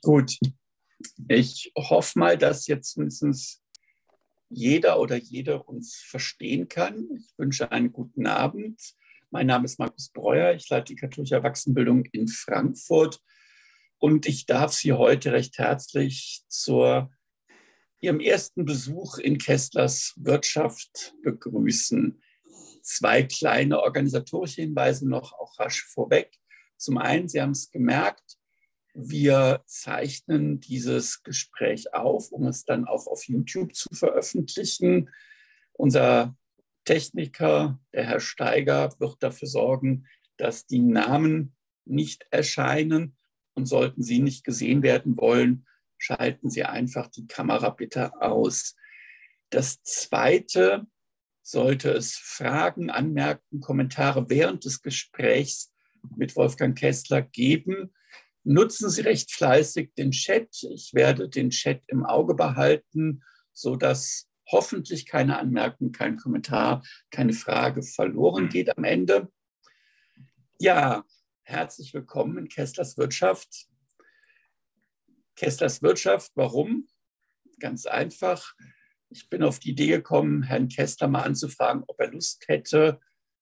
Gut, ich hoffe mal, dass jetzt mindestens jeder oder jede uns verstehen kann. Ich wünsche einen guten Abend. Mein Name ist Markus Breuer. Ich leite die katholische Erwachsenenbildung in Frankfurt und ich darf Sie heute recht herzlich zu Ihrem ersten Besuch in Kesslers Wirtschaft begrüßen. Zwei kleine organisatorische Hinweise noch auch rasch vorweg. Zum einen, Sie haben es gemerkt, wir zeichnen dieses Gespräch auf, um es dann auch auf YouTube zu veröffentlichen. Unser Techniker, der Herr Steiger, wird dafür sorgen, dass die Namen nicht erscheinen. Und sollten Sie nicht gesehen werden wollen, schalten Sie einfach die Kamera bitte aus. Das Zweite, sollte es Fragen, Anmerkungen, Kommentare während des Gesprächs mit Wolfgang Kessler geben, nutzen Sie recht fleißig den Chat. Ich werde den Chat im Auge behalten, sodass hoffentlich keine Anmerkung, kein Kommentar, keine Frage verloren geht am Ende. Ja, herzlich willkommen in Kesslers Wirtschaft. Kesslers Wirtschaft, warum? Ganz einfach. Ich bin auf die Idee gekommen, Herrn Kessler mal anzufragen, ob er Lust hätte,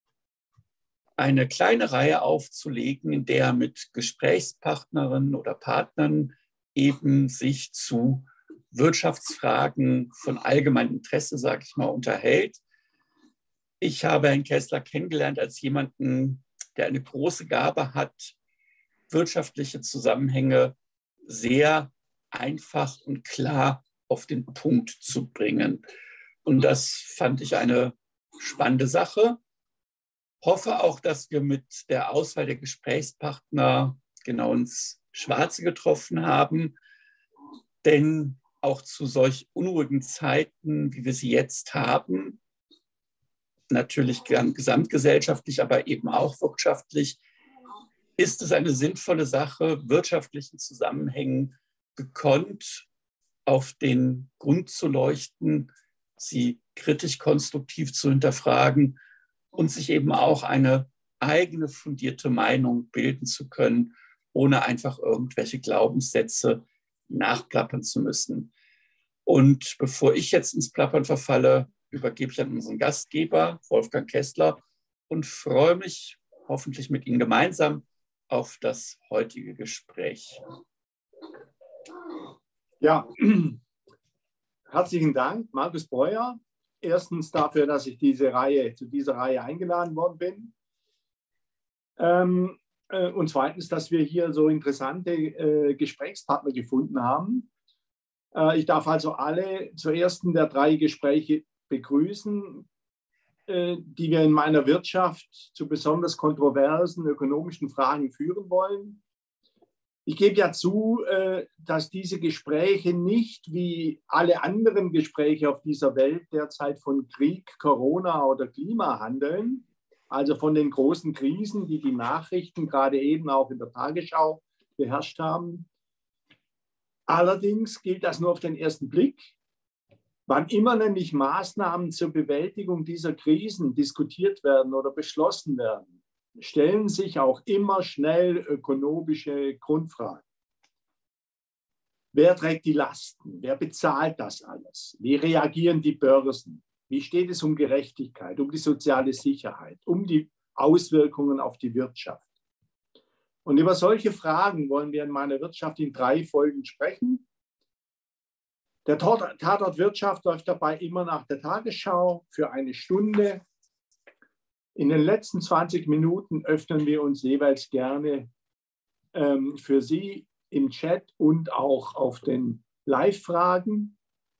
eine kleine Reihe aufzulegen, in der er mit Gesprächspartnerinnen oder Partnern eben sich zu Wirtschaftsfragen von allgemeinem Interesse, sage ich mal, unterhält. Ich habe Herrn Kessler kennengelernt als jemanden, der eine große Gabe hat, wirtschaftliche Zusammenhänge sehr einfach und klar auf den Punkt zu bringen. Und das fand ich eine spannende Sache. Hoffe auch, dass wir mit der Auswahl der Gesprächspartner genau ins Schwarze getroffen haben. Denn auch zu solch unruhigen Zeiten, wie wir sie jetzt haben, natürlich gesamtgesellschaftlich, aber eben auch wirtschaftlich, ist es eine sinnvolle Sache, wirtschaftlichen Zusammenhängen gekonnt auf den Grund zu leuchten, sie kritisch konstruktiv zu hinterfragen und sich eben auch eine eigene fundierte Meinung bilden zu können, ohne einfach irgendwelche Glaubenssätze nachplappern zu müssen. Und bevor ich jetzt ins Plappern verfalle, übergebe ich an unseren Gastgeber, Wolfgang Kessler, und freue mich hoffentlich mit Ihnen gemeinsam auf das heutige Gespräch. Ja, herzlichen Dank, Markus Breuer. Erstens dafür, dass ich zu dieser Reihe eingeladen worden bin. Und zweitens, dass wir hier so interessante Gesprächspartner gefunden haben. Ich darf also alle zu ersten der drei Gespräche begrüßen, die wir in meiner Wirtschaft zu besonders kontroversen ökonomischen Fragen führen wollen. Ich gebe ja zu, dass diese Gespräche nicht wie alle anderen Gespräche auf dieser Welt derzeit von Krieg, Corona oder Klima handeln, also von den großen Krisen, die die Nachrichten gerade eben auch in der Tagesschau beherrscht haben. Allerdings gilt das nur auf den ersten Blick. Wann immer nämlich Maßnahmen zur Bewältigung dieser Krisen diskutiert werden oder beschlossen werden, stellen sich auch immer schnell ökonomische Grundfragen. Wer trägt die Lasten? Wer bezahlt das alles? Wie reagieren die Börsen? Wie steht es um Gerechtigkeit, um die soziale Sicherheit, um die Auswirkungen auf die Wirtschaft? Und über solche Fragen wollen wir in meiner Wirtschaft in 3 Folgen sprechen. Der Tatort Wirtschaft läuft dabei immer nach der Tagesschau für 1 Stunde. In den letzten 20 Minuten öffnen wir uns jeweils gerne für Sie im Chat und auch auf den Live-Fragen.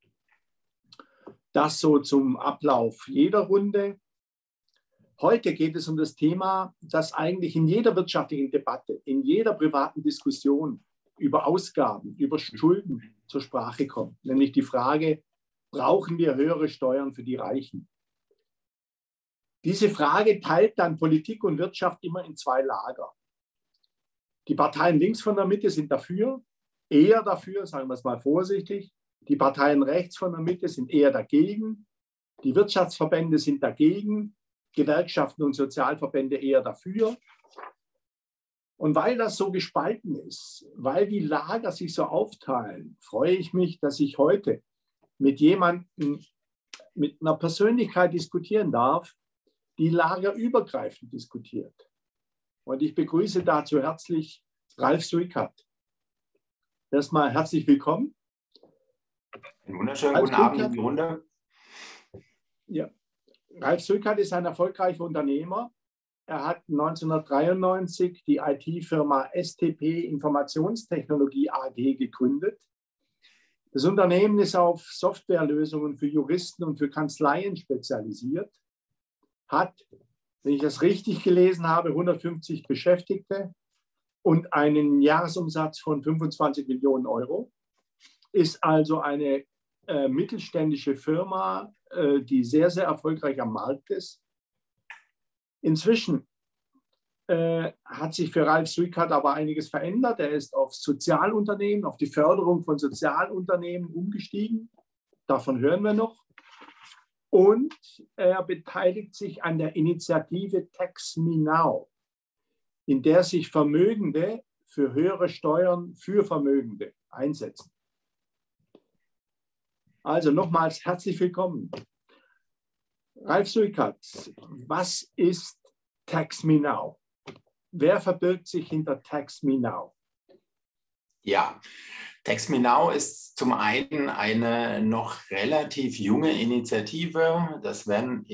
Das so zum Ablauf jeder Runde. Heute geht es um das Thema, das eigentlich in jeder wirtschaftlichen Debatte, in jeder privaten Diskussion über Ausgaben, über Schulden zur Sprache kommt. Nämlich die Frage, brauchen wir höhere Steuern für die Reichen? Diese Frage teilt dann Politik und Wirtschaft immer in 2 Lager. Die Parteien links von der Mitte sind dafür, eher dafür, sagen wir es mal vorsichtig. Die Parteien rechts von der Mitte sind eher dagegen. Die Wirtschaftsverbände sind dagegen, Gewerkschaften und Sozialverbände eher dafür. Und weil das so gespalten ist, weil die Lager sich so aufteilen, freue ich mich, dass ich heute mit jemandem, mit einer Persönlichkeit diskutieren darf, die lagerübergreifend diskutiert. Und ich begrüße dazu herzlich Ralf Suikat. Erstmal herzlich willkommen. Einen wunderschönen guten Abend in die Runde. Ja. Ralf Suikat ist ein erfolgreicher Unternehmer. Er hat 1993 die IT-Firma STP Informationstechnologie AG gegründet. Das Unternehmen ist auf Softwarelösungen für Juristen und für Kanzleien spezialisiert, hat, wenn ich das richtig gelesen habe, 150 Beschäftigte und einen Jahresumsatz von 25 Millionen Euro, ist also eine mittelständische Firma, die sehr, sehr erfolgreich am Markt ist. Inzwischen hat sich für Ralf Suikat aber einiges verändert. Er ist auf Sozialunternehmen, auf die Förderung von Sozialunternehmen umgestiegen. Davon hören wir noch. Und er beteiligt sich an der Initiative Tax Me Now, in der sich Vermögende für höhere Steuern für Vermögende einsetzen. Also nochmals herzlich willkommen. Ralf Suikat, was ist Tax Me Now? Wer verbirgt sich hinter Tax Me Now? Ja, Tax Me Now ist zum einen eine noch relativ junge Initiative. Das werden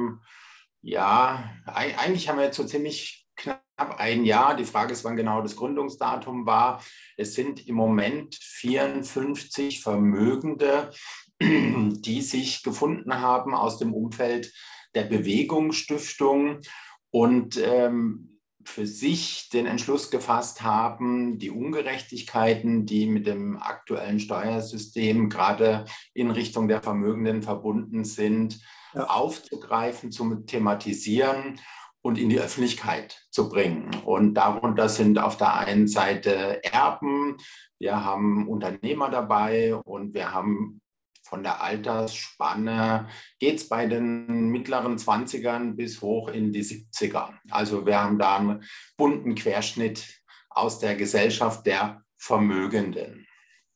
eigentlich haben wir jetzt so ziemlich knapp ein Jahr. Die Frage ist, wann genau das Gründungsdatum war. Es sind im Moment 54 Vermögende, die sich gefunden haben aus dem Umfeld der Bewegungsstiftung und für sich den Entschluss gefasst haben, die Ungerechtigkeiten, die mit dem aktuellen Steuersystem gerade in Richtung der Vermögenden verbunden sind, aufzugreifen, zu thematisieren und in die Öffentlichkeit zu bringen. Und darunter sind auf der einen Seite Erben, wir haben Unternehmer dabei und wir haben von der Altersspanne geht es bei den mittleren 20ern bis hoch in die 70er. Also wir haben da einen bunten Querschnitt aus der Gesellschaft der Vermögenden.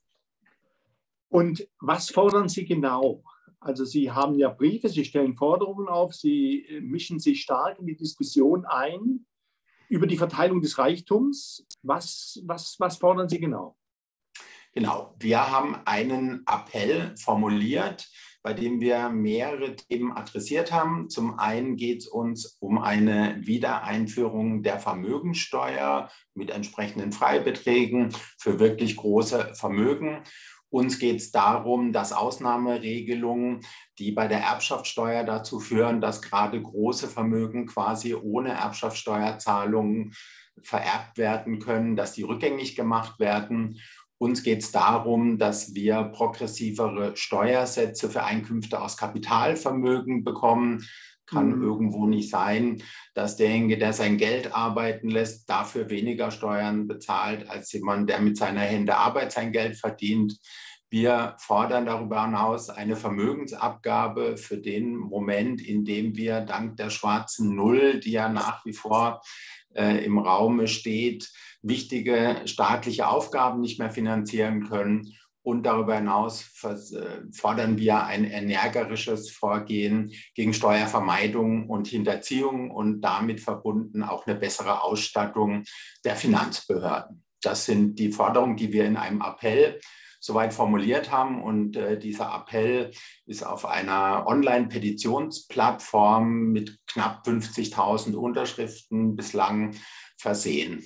Und was fordern Sie genau? Also Sie haben ja Briefe, Sie stellen Forderungen auf, Sie mischen sich stark in die Diskussion ein über die Verteilung des Reichtums. Was fordern Sie genau? Genau, wir haben einen Appell formuliert, bei dem wir mehrere Themen adressiert haben. Zum einen geht es uns um eine Wiedereinführung der Vermögensteuer mit entsprechenden Freibeträgen für wirklich große Vermögen. Uns geht es darum, dass Ausnahmeregelungen, die bei der Erbschaftssteuer dazu führen, dass gerade große Vermögen quasi ohne Erbschaftssteuerzahlungen vererbt werden können, dass die rückgängig gemacht werden. Uns geht es darum, dass wir progressivere Steuersätze für Einkünfte aus Kapitalvermögen bekommen. Kann irgendwo nicht sein, dass derjenige, der sein Geld arbeiten lässt, dafür weniger Steuern bezahlt, als jemand, der mit seiner Hände Arbeit sein Geld verdient. Wir fordern darüber hinaus eine Vermögensabgabe für den Moment, in dem wir dank der schwarzen Null, die ja nach wie vor im Raume steht, wichtige staatliche Aufgaben nicht mehr finanzieren können. Und darüber hinaus fordern wir ein energisches Vorgehen gegen Steuervermeidung und Hinterziehung und damit verbunden auch eine bessere Ausstattung der Finanzbehörden. Das sind die Forderungen, die wir in einem Appell soweit formuliert haben. Und dieser Appell ist auf einer Online-Petitionsplattform mit knapp 50.000 Unterschriften bislang versehen.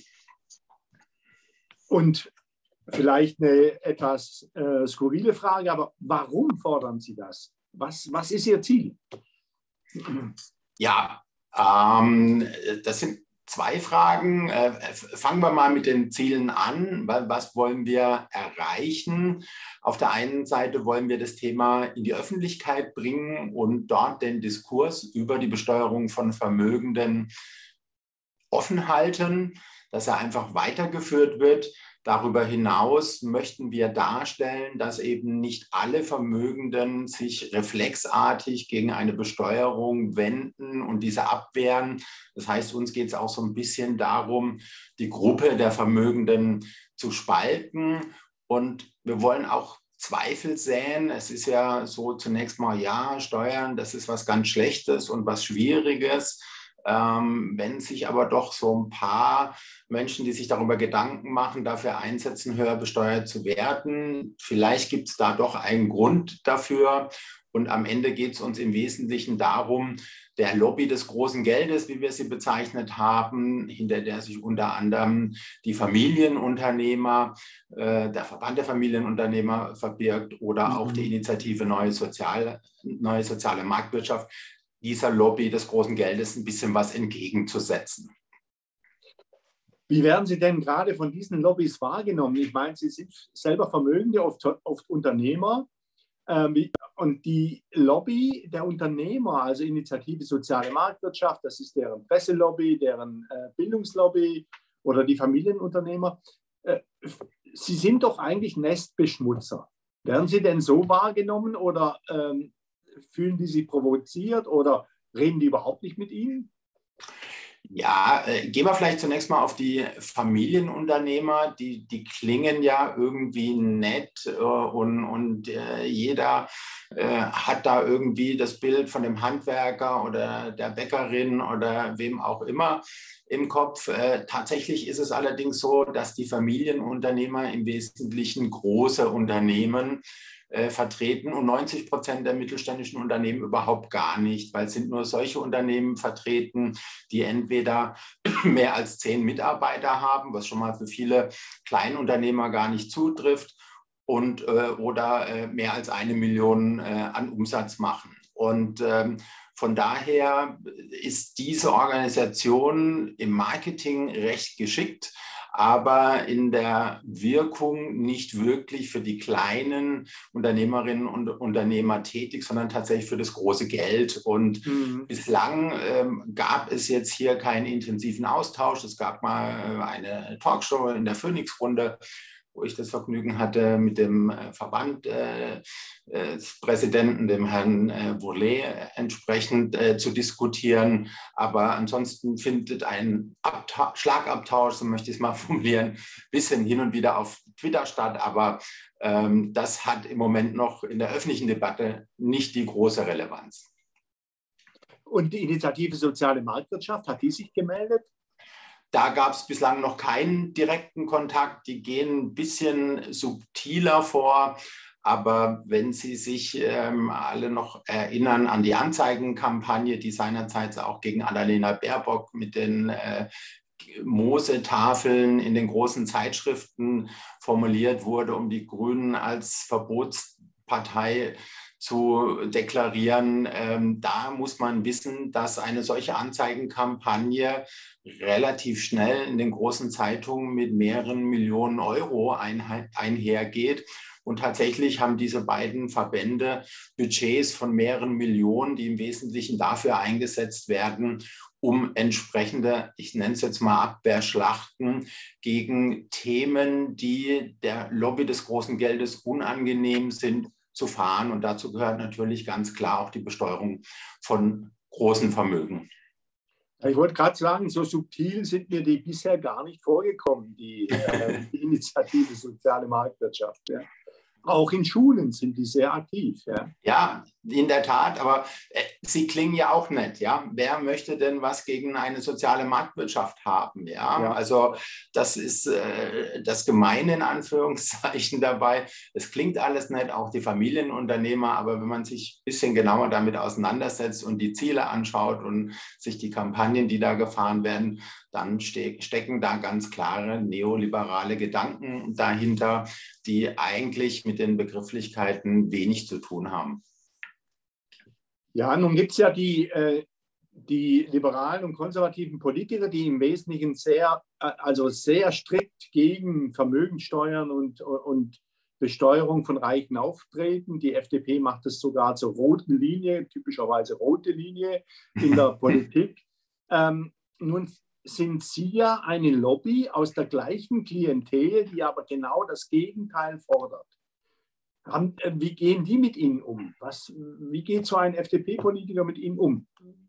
Und vielleicht eine etwas skurrile Frage, aber warum fordern Sie das? Was ist Ihr Ziel? Ja, das sind zwei Fragen. Fangen wir mal mit den Zielen an. Was wollen wir erreichen? Auf der einen Seite wollen wir das Thema in die Öffentlichkeit bringen und dort den Diskurs über die Besteuerung von Vermögenden offen halten, dass er einfach weitergeführt wird. Darüber hinaus möchten wir darstellen, dass eben nicht alle Vermögenden sich reflexartig gegen eine Besteuerung wenden und diese abwehren. Das heißt, uns geht es auch so ein bisschen darum, die Gruppe der Vermögenden zu spalten. Und wir wollen auch Zweifel säen. Es ist ja so zunächst mal, ja, Steuern, das ist was ganz Schlechtes und was Schwieriges. Wenn sich aber doch so ein paar Menschen, die sich darüber Gedanken machen, dafür einsetzen, höher besteuert zu werden, vielleicht gibt es da doch einen Grund dafür. Und am Ende geht es uns im Wesentlichen darum, der Lobby des großen Geldes, wie wir sie bezeichnet haben, hinter der sich unter anderem die Familienunternehmer, der Verband der Familienunternehmer verbirgt oder auch die Initiative Neue Soziale Marktwirtschaft, dieser Lobby des großen Geldes ein bisschen was entgegenzusetzen. Wie werden Sie denn gerade von diesen Lobbys wahrgenommen? Ich meine, Sie sind selber Vermögende, oft Unternehmer. Und die Lobby der Unternehmer, also Initiative Soziale Marktwirtschaft, das ist deren Presselobby, deren Bildungslobby oder die Familienunternehmer, sie sind doch eigentlich Nestbeschmutzer. Werden Sie denn so wahrgenommen oder fühlen die sich provoziert oder reden die überhaupt nicht mit Ihnen? Ja, gehen wir vielleicht zunächst mal auf die Familienunternehmer. Die klingen ja irgendwie nett und jeder hat da irgendwie das Bild von dem Handwerker oder der Bäckerin oder wem auch immer im Kopf. Tatsächlich ist es allerdings so, dass die Familienunternehmer im Wesentlichen große Unternehmen vertreten und 90% der mittelständischen Unternehmen überhaupt gar nicht, weil es sind nur solche Unternehmen vertreten, die entweder mehr als 10 Mitarbeiter haben, was schon mal für viele Kleinunternehmer gar nicht zutrifft, und, oder mehr als 1 Million an Umsatz machen. Und von daher ist diese Organisation im Marketing recht geschickt, aber in der Wirkung nicht wirklich für die kleinen Unternehmerinnen und Unternehmer tätig, sondern tatsächlich für das große Geld. Und bislang gab es jetzt hier keinen intensiven Austausch. Es gab mal eine Talkshow in der Phoenix-Runde, wo ich das Vergnügen hatte, mit dem Verbandpräsidenten, dem Herrn Vourlet, entsprechend zu diskutieren. Aber ansonsten findet ein Schlagabtausch, so möchte ich es mal formulieren, bisschen hin und wieder auf Twitter statt. Aber das hat im Moment noch in der öffentlichen Debatte nicht die große Relevanz. Und die Initiative Soziale Marktwirtschaft, hat die sich gemeldet? Da gab es bislang noch keinen direkten Kontakt. Die gehen ein bisschen subtiler vor. Aber wenn Sie sich alle noch erinnern an die Anzeigenkampagne, die seinerzeit auch gegen Annalena Baerbock mit den Mosetafeln in den großen Zeitschriften formuliert wurde, um die Grünen als Verbotspartei zu deklarieren, da muss man wissen, dass eine solche Anzeigenkampagne relativ schnell in den großen Zeitungen mit mehreren Millionen Euro einhergeht. Und tatsächlich haben diese beiden Verbände Budgets von mehreren Millionen, die im Wesentlichen dafür eingesetzt werden, um entsprechende, ich nenne es jetzt mal Abwehrschlachten gegen Themen, die der Lobby des großen Geldes unangenehm sind, zu fahren. Und dazu gehört natürlich ganz klar auch die Besteuerung von großen Vermögen. Ich wollte gerade sagen, so subtil sind mir die bisher gar nicht vorgekommen, die Initiative Soziale Marktwirtschaft. Ja. Auch in Schulen sind die sehr aktiv. Ja, ja, in der Tat, aber sie klingen ja auch nett. Ja? Wer möchte denn was gegen eine soziale Marktwirtschaft haben? Ja? Ja. Also das ist das Gemeine in Anführungszeichen dabei. Es klingt alles nett, auch die Familienunternehmer, aber wenn man sich ein bisschen genauer damit auseinandersetzt und die Ziele anschaut und sich die Kampagnen, die da gefahren werden, dann stecken da ganz klare neoliberale Gedanken dahinter, die eigentlich mit den Begrifflichkeiten wenig zu tun haben. Ja, nun gibt es ja die liberalen und konservativen Politiker, die im Wesentlichen sehr strikt gegen Vermögensteuern und Besteuerung von Reichen auftreten. Die FDP macht es sogar zur roten Linie, typischerweise rote Linie in der Politik. Nun sind Sie ja eine Lobby aus der gleichen Klientel, die aber genau das Gegenteil fordert. Wie gehen die mit Ihnen um? Wie geht so ein FDP-Politiker mit Ihnen um?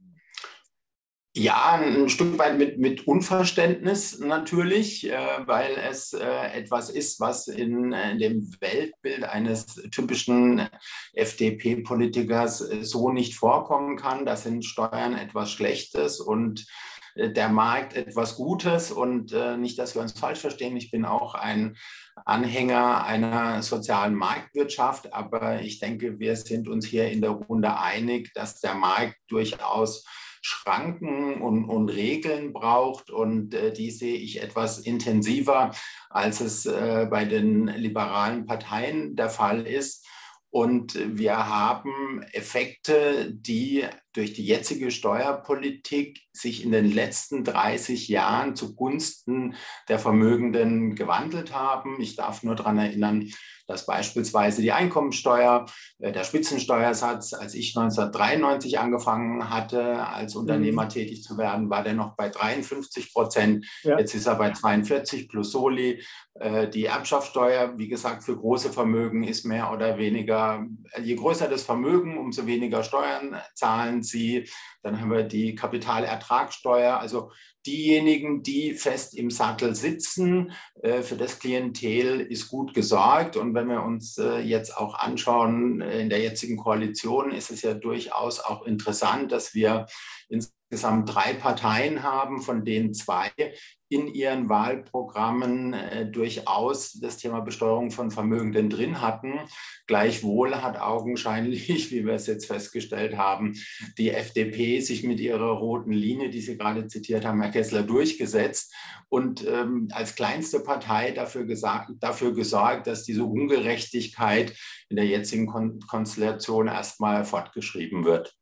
Ja, ein Stück weit mit Unverständnis natürlich, weil es etwas ist, was in dem Weltbild eines typischen FDP-Politikers so nicht vorkommen kann. Da sind Steuern etwas Schlechtes und der Markt etwas Gutes. Und nicht, dass wir uns falsch verstehen, ich bin auch ein Anhänger einer sozialen Marktwirtschaft, aber ich denke, wir sind uns hier in der Runde einig, dass der Markt durchaus Schranken und Regeln braucht, und die sehe ich etwas intensiver, als es bei den liberalen Parteien der Fall ist. Und wir haben Effekte, die durch die jetzige Steuerpolitik sich in den letzten 30 Jahren zugunsten der Vermögenden gewandelt haben. Ich darf nur daran erinnern, dass beispielsweise die Einkommensteuer, der Spitzensteuersatz, als ich 1993 angefangen hatte, als Unternehmer tätig zu werden, war der noch bei 53%. Ja. Jetzt ist er bei 42 plus Soli. Die Erbschaftssteuer, wie gesagt, für große Vermögen ist mehr oder weniger, je größer das Vermögen, umso weniger Steuern zahlen sie. Dann haben wir die Kapitalertragssteuer, also diejenigen, die fest im Sattel sitzen, für das Klientel ist gut gesorgt. Und wenn wir uns jetzt auch anschauen, in der jetzigen Koalition ist es ja durchaus auch interessant, dass wir insgesamt 3 Parteien haben, von denen 2 in ihren Wahlprogrammen durchaus das Thema Besteuerung von Vermögenden drin hatten. Gleichwohl hat augenscheinlich, wie wir es jetzt festgestellt haben, die FDP sich mit ihrer roten Linie, die Sie gerade zitiert haben, Herr Kessler, durchgesetzt und als kleinste Partei dafür gesorgt, dass diese Ungerechtigkeit in der jetzigen Konstellation erstmal fortgeschrieben wird.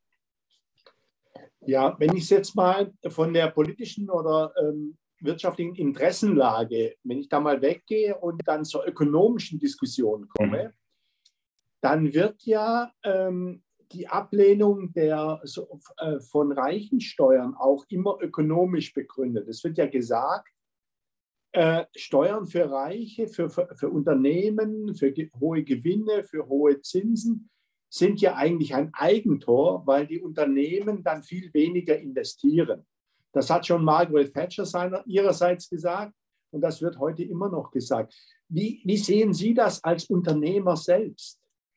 Ja, wenn ich es jetzt mal von der politischen oder wirtschaftlichen Interessenlage, wenn ich da mal weggehe und dann zur ökonomischen Diskussion komme, dann wird ja die Ablehnung von reichen Steuern auch immer ökonomisch begründet. Es wird ja gesagt, Steuern für Reiche, für Unternehmen, für hohe Gewinne, für hohe Zinsen sind ja eigentlich ein Eigentor, weil die Unternehmen dann viel weniger investieren. Das hat schon Margaret Thatcher ihrerseits gesagt und das wird heute immer noch gesagt. Wie sehen Sie das als Unternehmer selbst?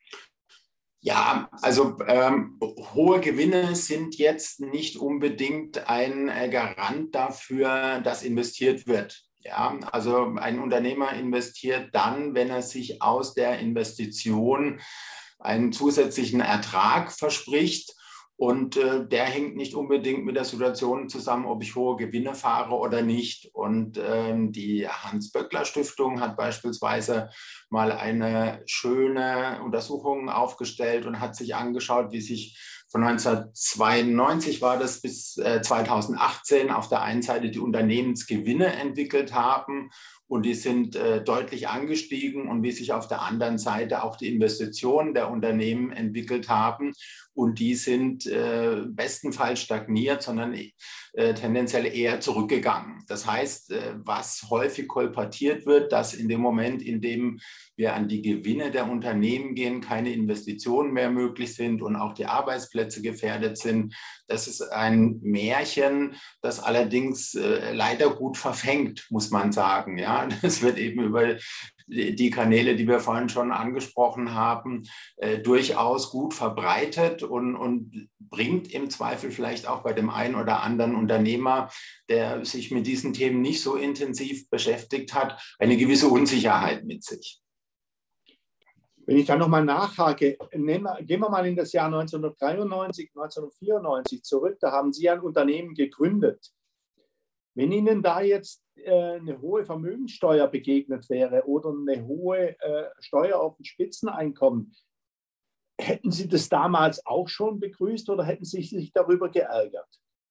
Ja, also hohe Gewinne sind jetzt nicht unbedingt ein Garant dafür, dass investiert wird. Ja, also ein Unternehmer investiert dann, wenn er sich aus der Investition einen zusätzlichen Ertrag verspricht. Und der hängt nicht unbedingt mit der Situation zusammen, ob ich hohe Gewinne fahre oder nicht. Und die Hans-Böckler-Stiftung hat beispielsweise mal eine schöne Untersuchung aufgestellt und hat sich angeschaut, wie sich von 1992 war das bis 2018 auf der einen Seite die Unternehmensgewinne entwickelt haben. Und die sind deutlich angestiegen und wie sich auf der anderen Seite auch die Investitionen der Unternehmen entwickelt haben. Und die sind bestenfalls stagniert, sondern tendenziell eher zurückgegangen. Das heißt, was häufig kolportiert wird, dass in dem Moment, in dem wir an die Gewinne der Unternehmen gehen, keine Investitionen mehr möglich sind und auch die Arbeitsplätze gefährdet sind. Das ist ein Märchen, das allerdings leider gut verfängt, muss man sagen. Ja, das wird eben über die Kanäle, die wir vorhin schon angesprochen haben, durchaus gut verbreitet und bringt im Zweifel vielleicht auch bei dem einen oder anderen Unternehmer, der sich mit diesen Themen nicht so intensiv beschäftigt hat, eine gewisse Unsicherheit mit sich. Wenn ich da nochmal nachhake, gehen wir mal in das Jahr 1993, 1994 zurück, da haben Sie ein Unternehmen gegründet. Wenn Ihnen da jetzt eine hohe Vermögenssteuer begegnet wäre oder eine hohe Steuer auf ein Spitzeneinkommen, hätten Sie das damals auch schon begrüßt oder hätten Sie sich darüber geärgert?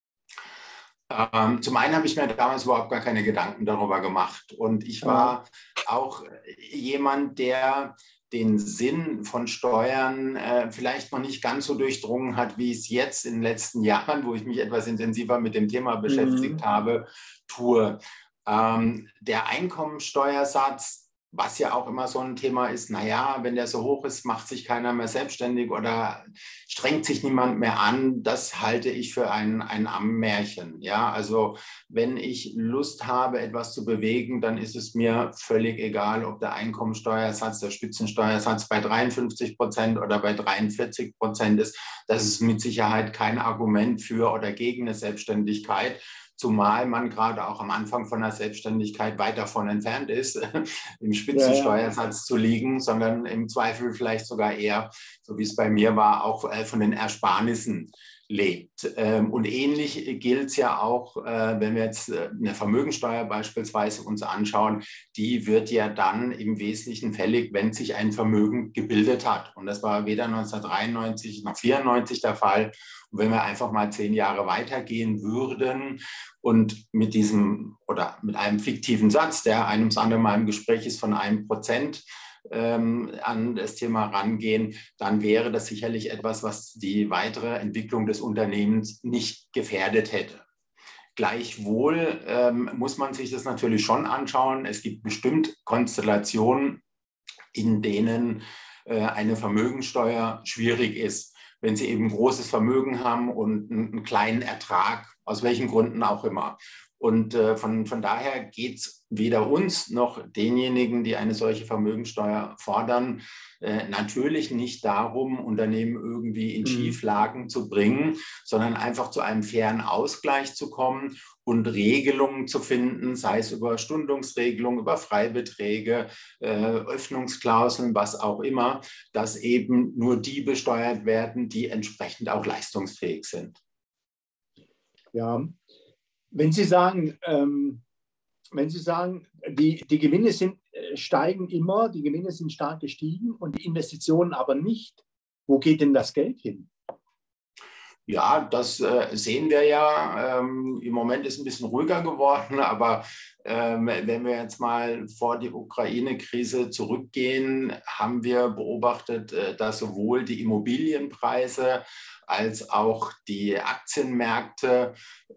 Zum einen habe ich mir damals überhaupt gar keine Gedanken darüber gemacht. Und ich war auch jemand, der den Sinn von Steuern vielleicht noch nicht ganz so durchdrungen hat, wie es jetzt in den letzten Jahren, wo ich mich etwas intensiver mit dem Thema beschäftigt habe, tue. Der Einkommensteuersatz, was ja auch immer so ein Thema ist, naja, wenn der so hoch ist, macht sich keiner mehr selbstständig oder strengt sich niemand mehr an, das halte ich für ein Ammärchen. Ja, also wenn ich Lust habe, etwas zu bewegen, dann ist es mir völlig egal, ob der Einkommensteuersatz, der Spitzensteuersatz bei 53% oder bei 43% ist. Das ist mit Sicherheit kein Argument für oder gegen eine Selbstständigkeit. Zumal man gerade auch am Anfang von der Selbstständigkeit weit davon entfernt ist, im Spitzensteuersatz zu liegen, sondern im Zweifel vielleicht sogar eher, so wie es bei mir war, auch von den Ersparnissen lebt. Und ähnlich gilt es ja auch, wenn wir jetzt eine Vermögensteuer beispielsweise uns anschauen, die wird ja dann im Wesentlichen fällig, wenn sich ein Vermögen gebildet hat. Und das war weder 1993 noch 1994 der Fall. Und wenn wir einfach mal 10 Jahre weitergehen würden und mit diesem oder mit einem fiktiven Satz, der einem das andere Mal im Gespräch ist, von 1%, an das Thema rangehen, dann wäre das sicherlich etwas, was die weitere Entwicklung des Unternehmens nicht gefährdet hätte. Gleichwohl muss man sich das natürlich schon anschauen. Es gibt bestimmt Konstellationen, in denen eine Vermögensteuer schwierig ist. Wenn Sie eben großes Vermögen haben und einen kleinen Ertrag, aus welchen Gründen auch immer. Und von daher geht es weder uns noch denjenigen, die eine solche Vermögensteuer fordern, natürlich nicht darum, Unternehmen irgendwie in Schieflagen zu bringen, sondern einfach zu einem fairen Ausgleich zu kommen und Regelungen zu finden, sei es über Stundungsregelungen, über Freibeträge, Öffnungsklauseln, was auch immer, dass eben nur die besteuert werden, die entsprechend auch leistungsfähig sind. Ja, wenn Sie sagen, die Gewinne steigen immer, die Gewinne sind stark gestiegen und die Investitionen aber nicht, wo geht denn das Geld hin? Ja, das sehen wir ja. Im Moment ist ein bisschen ruhiger geworden, aber wenn wir jetzt mal vor die Ukraine-Krise zurückgehen, haben wir beobachtet, dass sowohl die Immobilienpreise als auch die Aktienmärkte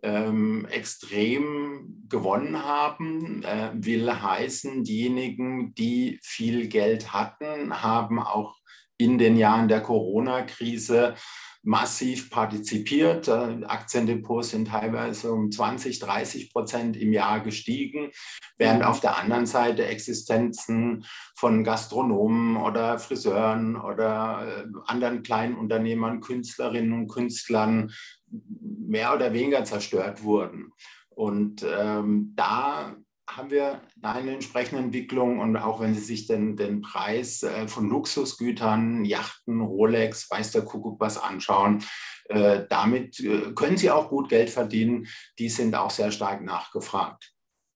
extrem gewonnen haben. Will heißen, diejenigen, die viel Geld hatten, haben auch in den Jahren der Corona-Krise massiv partizipiert. Aktiendepots sind teilweise um 20-30% im Jahr gestiegen, während auf der anderen Seite Existenzen von Gastronomen oder Friseuren oder anderen kleinen Unternehmern, Künstlerinnen und Künstlern mehr oder weniger zerstört wurden. Und da haben wir eine entsprechende Entwicklung und auch wenn Sie sich den Preis von Luxusgütern, Yachten, Rolex, weiß der Kuckuck was anschauen, damit können Sie auch gut Geld verdienen. Die sind auch sehr stark nachgefragt.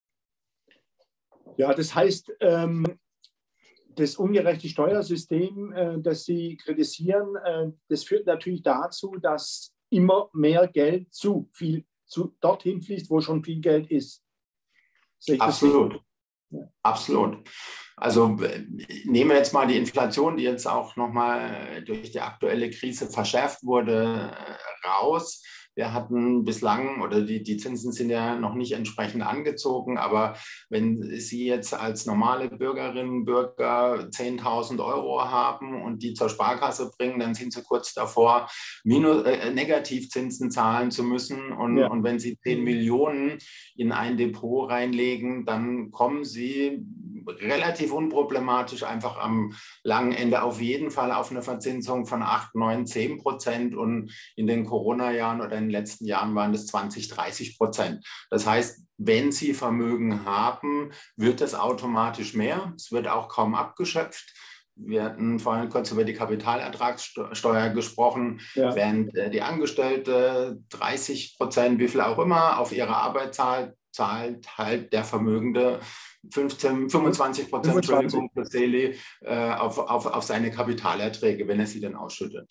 Ja, das heißt, das ungerechte Steuersystem, das Sie kritisieren, das führt natürlich dazu, dass immer mehr Geld dorthin fließt, wo schon viel Geld ist. Absolut. Ja. Absolut. Also nehmen wir jetzt mal die Inflation, die jetzt auch nochmal durch die aktuelle Krise verschärft wurde, raus. Wir hatten bislang, oder die Zinsen sind ja noch nicht entsprechend angezogen, aber wenn Sie jetzt als normale Bürgerinnen und Bürger 10.000 € haben und die zur Sparkasse bringen, dann sind Sie kurz davor, Negativzinsen zahlen zu müssen. Und wenn Sie 10 Millionen in ein Depot reinlegen, dann kommen Sie relativ unproblematisch einfach am langen Ende auf jeden Fall auf eine Verzinsung von 8, 9, 10% und in den Corona-Jahren oder in den letzten Jahren waren das 20-30%. Das heißt, wenn Sie Vermögen haben, wird es automatisch mehr. Es wird auch kaum abgeschöpft. Wir hatten vorhin kurz über die Kapitalertragssteuer gesprochen, während die Angestellte 30%, wie viel auch immer, auf ihre Arbeit zahlt halt der Vermögende 25%, Entschuldigung, auf seine Kapitalerträge, wenn er sie dann ausschüttet.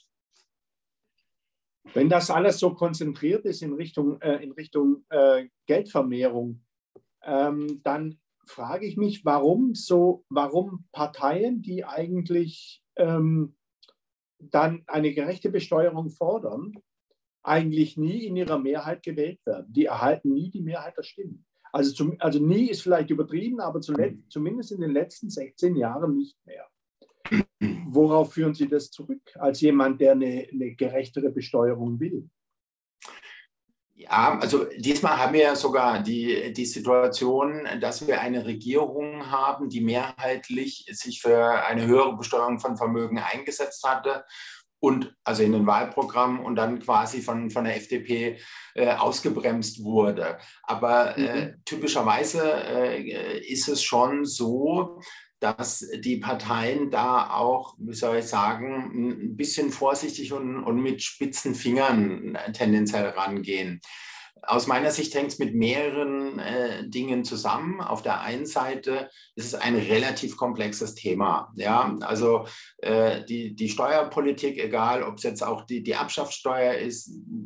Wenn das alles so konzentriert ist in Richtung Geldvermehrung, dann frage ich mich, warum Parteien, die eigentlich dann eine gerechte Besteuerung fordern, eigentlich nie in ihrer Mehrheit gewählt werden. Die erhalten nie die Mehrheit der Stimmen. Also nie ist vielleicht übertrieben, aber zumindest in den letzten 16 Jahren nicht mehr. Worauf führen Sie das zurück, als jemand, der eine gerechtere Besteuerung will? Ja, also diesmal haben wir ja sogar die Situation, dass wir eine Regierung haben, die mehrheitlich sich für eine höhere Besteuerung von Vermögen eingesetzt hatte und also in den Wahlprogrammen und dann quasi von der FDP ausgebremst wurde. Aber typischerweise ist es schon so, dass die Parteien da auch, wie soll ich sagen, ein bisschen vorsichtig und mit spitzen Fingern tendenziell rangehen. Aus meiner Sicht hängt es mit mehreren Dingen zusammen. Auf der einen Seite ist es ein relativ komplexes Thema. Ja? Also die Steuerpolitik, egal ob es jetzt auch die Erbschaftssteuer ist,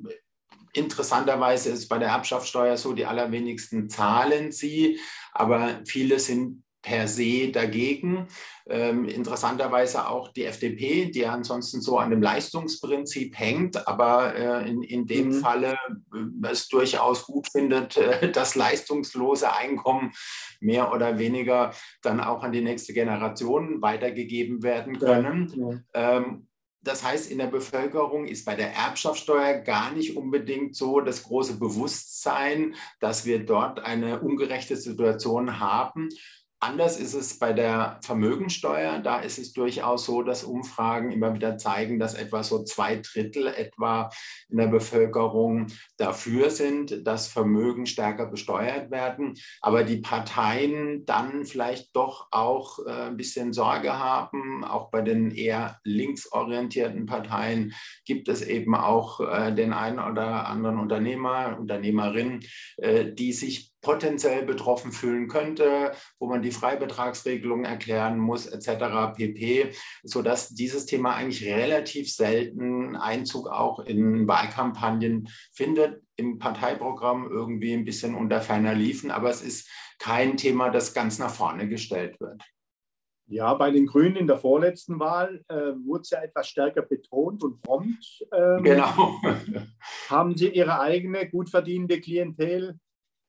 interessanterweise ist bei der Erbschaftssteuer so, die allerwenigsten zahlen sie, aber viele sind per se dagegen. Interessanterweise auch die FDP, die ansonsten so an dem Leistungsprinzip hängt, aber in dem Falle es durchaus gut findet, das leistungslose Einkommen mehr oder weniger dann auch an die nächste Generation weitergegeben werden können. Das heißt, in der Bevölkerung ist bei der Erbschaftssteuer gar nicht unbedingt so das große Bewusstsein, dass wir dort eine ungerechte Situation haben. Anders ist es bei der Vermögensteuer. Da ist es durchaus so, dass Umfragen immer wieder zeigen, dass etwa so 2/3 etwa in der Bevölkerung dafür sind, dass Vermögen stärker besteuert werden. Aber die Parteien dann vielleicht doch auch ein bisschen Sorge haben. Auch bei den eher linksorientierten Parteien gibt es eben auch den einen oder anderen Unternehmer, Unternehmerin, die sich potenziell betroffen fühlen könnte, wo man die Freibetragsregelung erklären muss, etc. pp., sodass dieses Thema eigentlich relativ selten Einzug auch in Wahlkampagnen findet, im Parteiprogramm irgendwie ein bisschen unter ferner liefen, aber es ist kein Thema, das ganz nach vorne gestellt wird. Ja, bei den Grünen in der vorletzten Wahl wurde es ja etwas stärker betont und prompt. Genau. Haben Sie Ihre eigene gut verdienende Klientel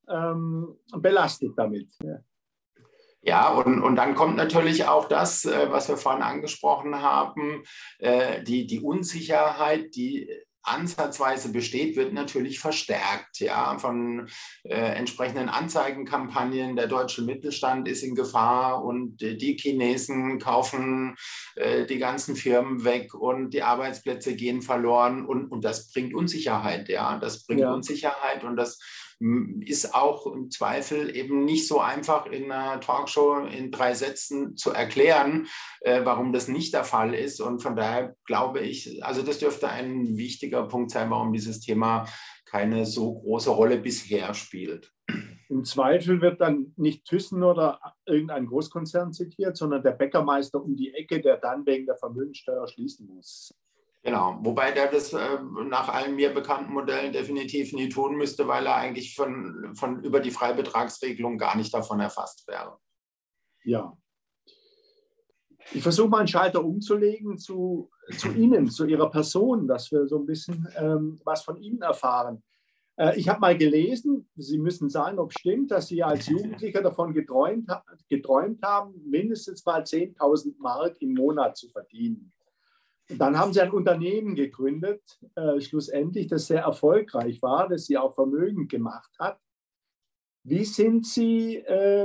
belastet damit? Ja, und dann kommt natürlich auch das, was wir vorhin angesprochen haben, die Unsicherheit, die ansatzweise besteht, wird natürlich verstärkt, ja, von entsprechenden Anzeigenkampagnen. Der deutsche Mittelstand ist in Gefahr und die Chinesen kaufen die ganzen Firmen weg und die Arbeitsplätze gehen verloren und das bringt Unsicherheit, ja, das bringt Unsicherheit und das ist auch im Zweifel eben nicht so einfach in einer Talkshow in 3 Sätzen zu erklären, warum das nicht der Fall ist. Und von daher glaube ich, also das dürfte ein wichtiger Punkt sein, warum dieses Thema keine so große Rolle bisher spielt. Im Zweifel wird dann nicht Thyssen oder irgendein Großkonzern zitiert, sondern der Bäckermeister um die Ecke, der dann wegen der Vermögensteuer schließen muss. Genau, wobei der das nach allen mir bekannten Modellen definitiv nie tun müsste, weil er eigentlich von über die Freibetragsregelung gar nicht davon erfasst wäre. Ja. Ich versuche mal einen Schalter umzulegen zu Ihnen, zu Ihrer Person, dass wir so ein bisschen was von Ihnen erfahren. Ich habe mal gelesen, Sie müssen sagen, ob es stimmt, dass Sie als Jugendlicher davon geträumt haben, mindestens mal 10.000 Mark im Monat zu verdienen. Dann haben Sie ein Unternehmen gegründet, schlussendlich, das sehr erfolgreich war, das Sie auch vermögend gemacht hat. Wie sind Sie,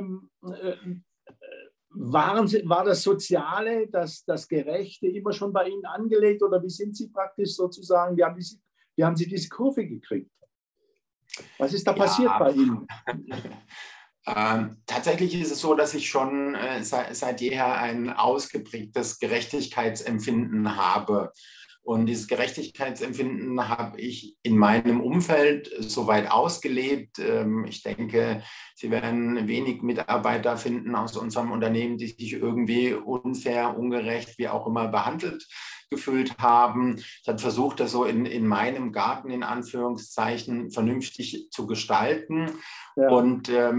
war das Soziale, das Gerechte immer schon bei Ihnen angelegt oder wie sind Sie praktisch sozusagen, wie haben Sie diese Kurve gekriegt? Was ist da passiert bei Ihnen? Tatsächlich ist es so, dass ich schon seit jeher ein ausgeprägtes Gerechtigkeitsempfinden habe. Und dieses Gerechtigkeitsempfinden habe ich in meinem Umfeld soweit ausgelebt. Ich denke, Sie werden wenig Mitarbeiter finden aus unserem Unternehmen, die sich irgendwie unfair, ungerecht, wie auch immer behandelt gefühlt haben. Ich habe versucht, das so in meinem Garten in Anführungszeichen vernünftig zu gestalten und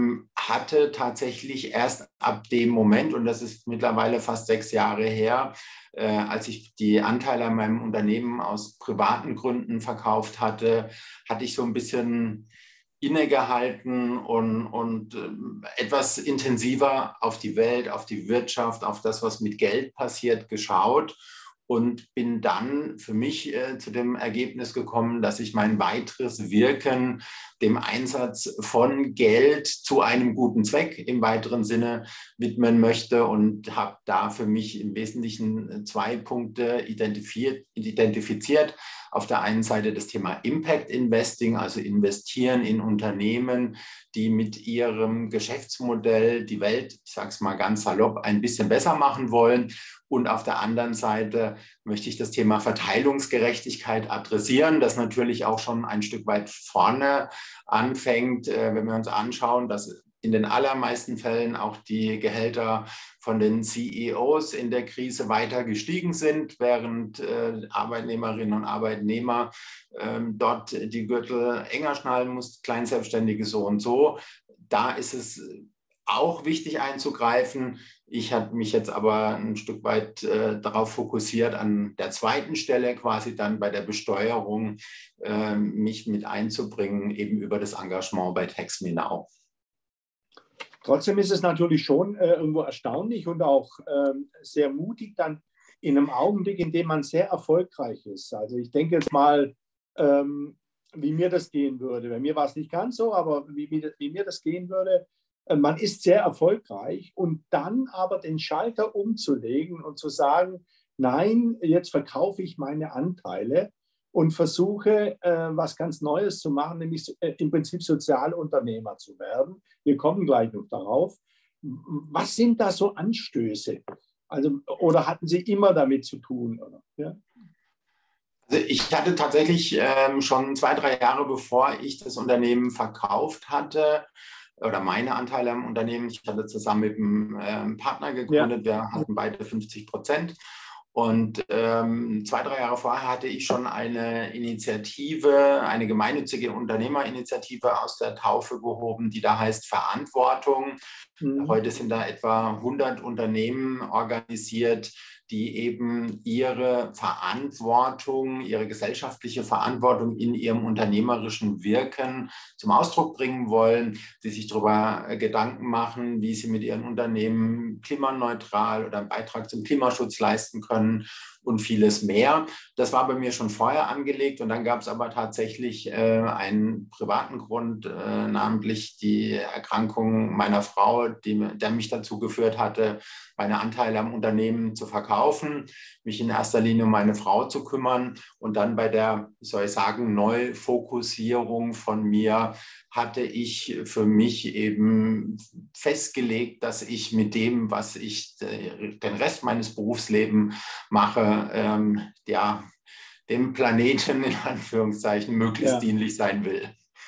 hatte tatsächlich erst ab dem Moment, und das ist mittlerweile fast 6 Jahre her, als ich die Anteile an meinem Unternehmen aus privaten Gründen verkauft hatte, hatte ich so ein bisschen innegehalten und etwas intensiver auf die Welt, auf die Wirtschaft, auf das, was mit Geld passiert, geschaut. Und bin dann für mich zu dem Ergebnis gekommen, dass ich mein weiteres Wirken dem Einsatz von Geld zu einem guten Zweck im weiteren Sinne widmen möchte und habe da für mich im Wesentlichen 2 Punkte identifiziert. Auf der einen Seite das Thema Impact Investing, also investieren in Unternehmen, die mit ihrem Geschäftsmodell die Welt, ich sage es mal ganz salopp, ein bisschen besser machen wollen. Und auf der anderen Seite möchte ich das Thema Verteilungsgerechtigkeit adressieren, das natürlich auch schon ein Stück weit vorne anfängt, wenn wir uns anschauen, dass in den allermeisten Fällen auch die Gehälter von den CEOs in der Krise weiter gestiegen sind, während Arbeitnehmerinnen und Arbeitnehmer dort die Gürtel enger schnallen mussten, Kleinselbstständige so und so. Da ist es auch wichtig einzugreifen. Ich habe mich jetzt aber ein Stück weit darauf fokussiert, an der zweiten Stelle quasi dann bei der Besteuerung mich mit einzubringen, eben über das Engagement bei Tax Me Now. Trotzdem ist es natürlich schon irgendwo erstaunlich und auch sehr mutig dann in einem Augenblick, in dem man sehr erfolgreich ist. Also ich denke jetzt mal, wie mir das gehen würde. Bei mir war es nicht ganz so, aber wie mir das gehen würde, man ist sehr erfolgreich und dann aber den Schalter umzulegen und zu sagen, nein, jetzt verkaufe ich meine Anteile und versuche, was ganz Neues zu machen, nämlich im Prinzip Sozialunternehmer zu werden. Wir kommen gleich noch darauf. Was sind da so Anstöße? Also, oder hatten Sie immer damit zu tun? Oder? Ja? Also ich hatte tatsächlich schon 2, 3 Jahre, bevor ich das Unternehmen verkauft hatte, oder meine Anteile am Unternehmen, ich hatte zusammen mit einem Partner gegründet, wir hatten beide 50%. Und 2, 3 Jahre vorher hatte ich schon eine Initiative, eine gemeinnützige Unternehmerinitiative aus der Taufe gehoben, die da heißt Verantwortung. Heute sind da etwa 100 Unternehmen organisiert, die eben ihre Verantwortung, ihre gesellschaftliche Verantwortung in ihrem unternehmerischen Wirken zum Ausdruck bringen wollen, die sich darüber Gedanken machen, wie sie mit ihren Unternehmen klimaneutral oder einen Beitrag zum Klimaschutz leisten können und vieles mehr. Das war bei mir schon vorher angelegt und dann gab es aber tatsächlich einen privaten Grund, namentlich die Erkrankung meiner Frau, der mich dazu geführt hatte, meine Anteile am Unternehmen zu verkaufen, mich in erster Linie um meine Frau zu kümmern und dann bei der, wie soll ich sagen, Neufokussierung von mir hatte ich für mich eben festgelegt, dass ich mit dem, was ich den Rest meines Berufslebens mache, ja, dem Planeten in Anführungszeichen möglichst dienlich sein will.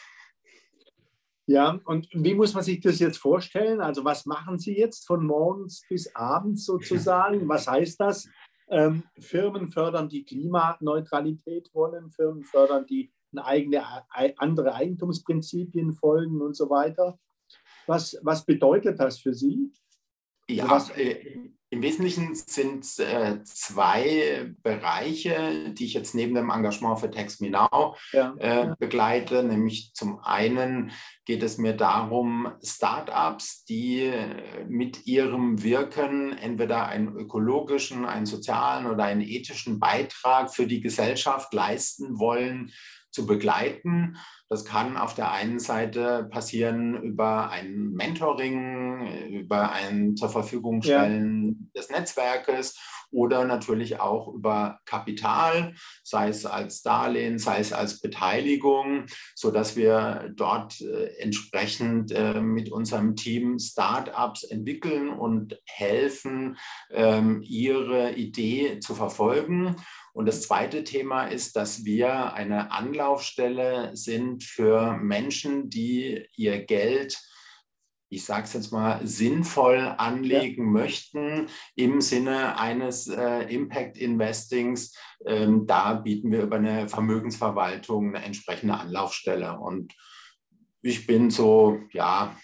Ja, und wie muss man sich das jetzt vorstellen? Also was machen Sie jetzt von morgens bis abends sozusagen? Was heißt das? Firmen fördern, die Klimaneutralität wollen, Firmen fördern, die andere Eigentumsprinzipien folgen und so weiter. Was bedeutet das für Sie? Ja, im Wesentlichen sind es 2 Bereiche, die ich jetzt neben dem Engagement für Tax Me Now begleite. Nämlich zum einen geht es mir darum, Startups, die mit ihrem Wirken entweder einen ökologischen, einen sozialen oder einen ethischen Beitrag für die Gesellschaft leisten wollen, zu begleiten. Das kann auf der einen Seite passieren über ein Mentoring, über ein zur Verfügung stellen des Netzwerkes oder natürlich auch über Kapital, sei es als Darlehen, sei es als Beteiligung, sodass wir dort entsprechend mit unserem Team Startups entwickeln und helfen, ihre Idee zu verfolgen. Und das zweite Thema ist, dass wir eine Anlaufstelle sind für Menschen, die ihr Geld, ich sage es jetzt mal, sinnvoll anlegen möchten im Sinne eines Impact Investings. Da bieten wir über eine Vermögensverwaltung eine entsprechende Anlaufstelle. Und ich bin so, ja,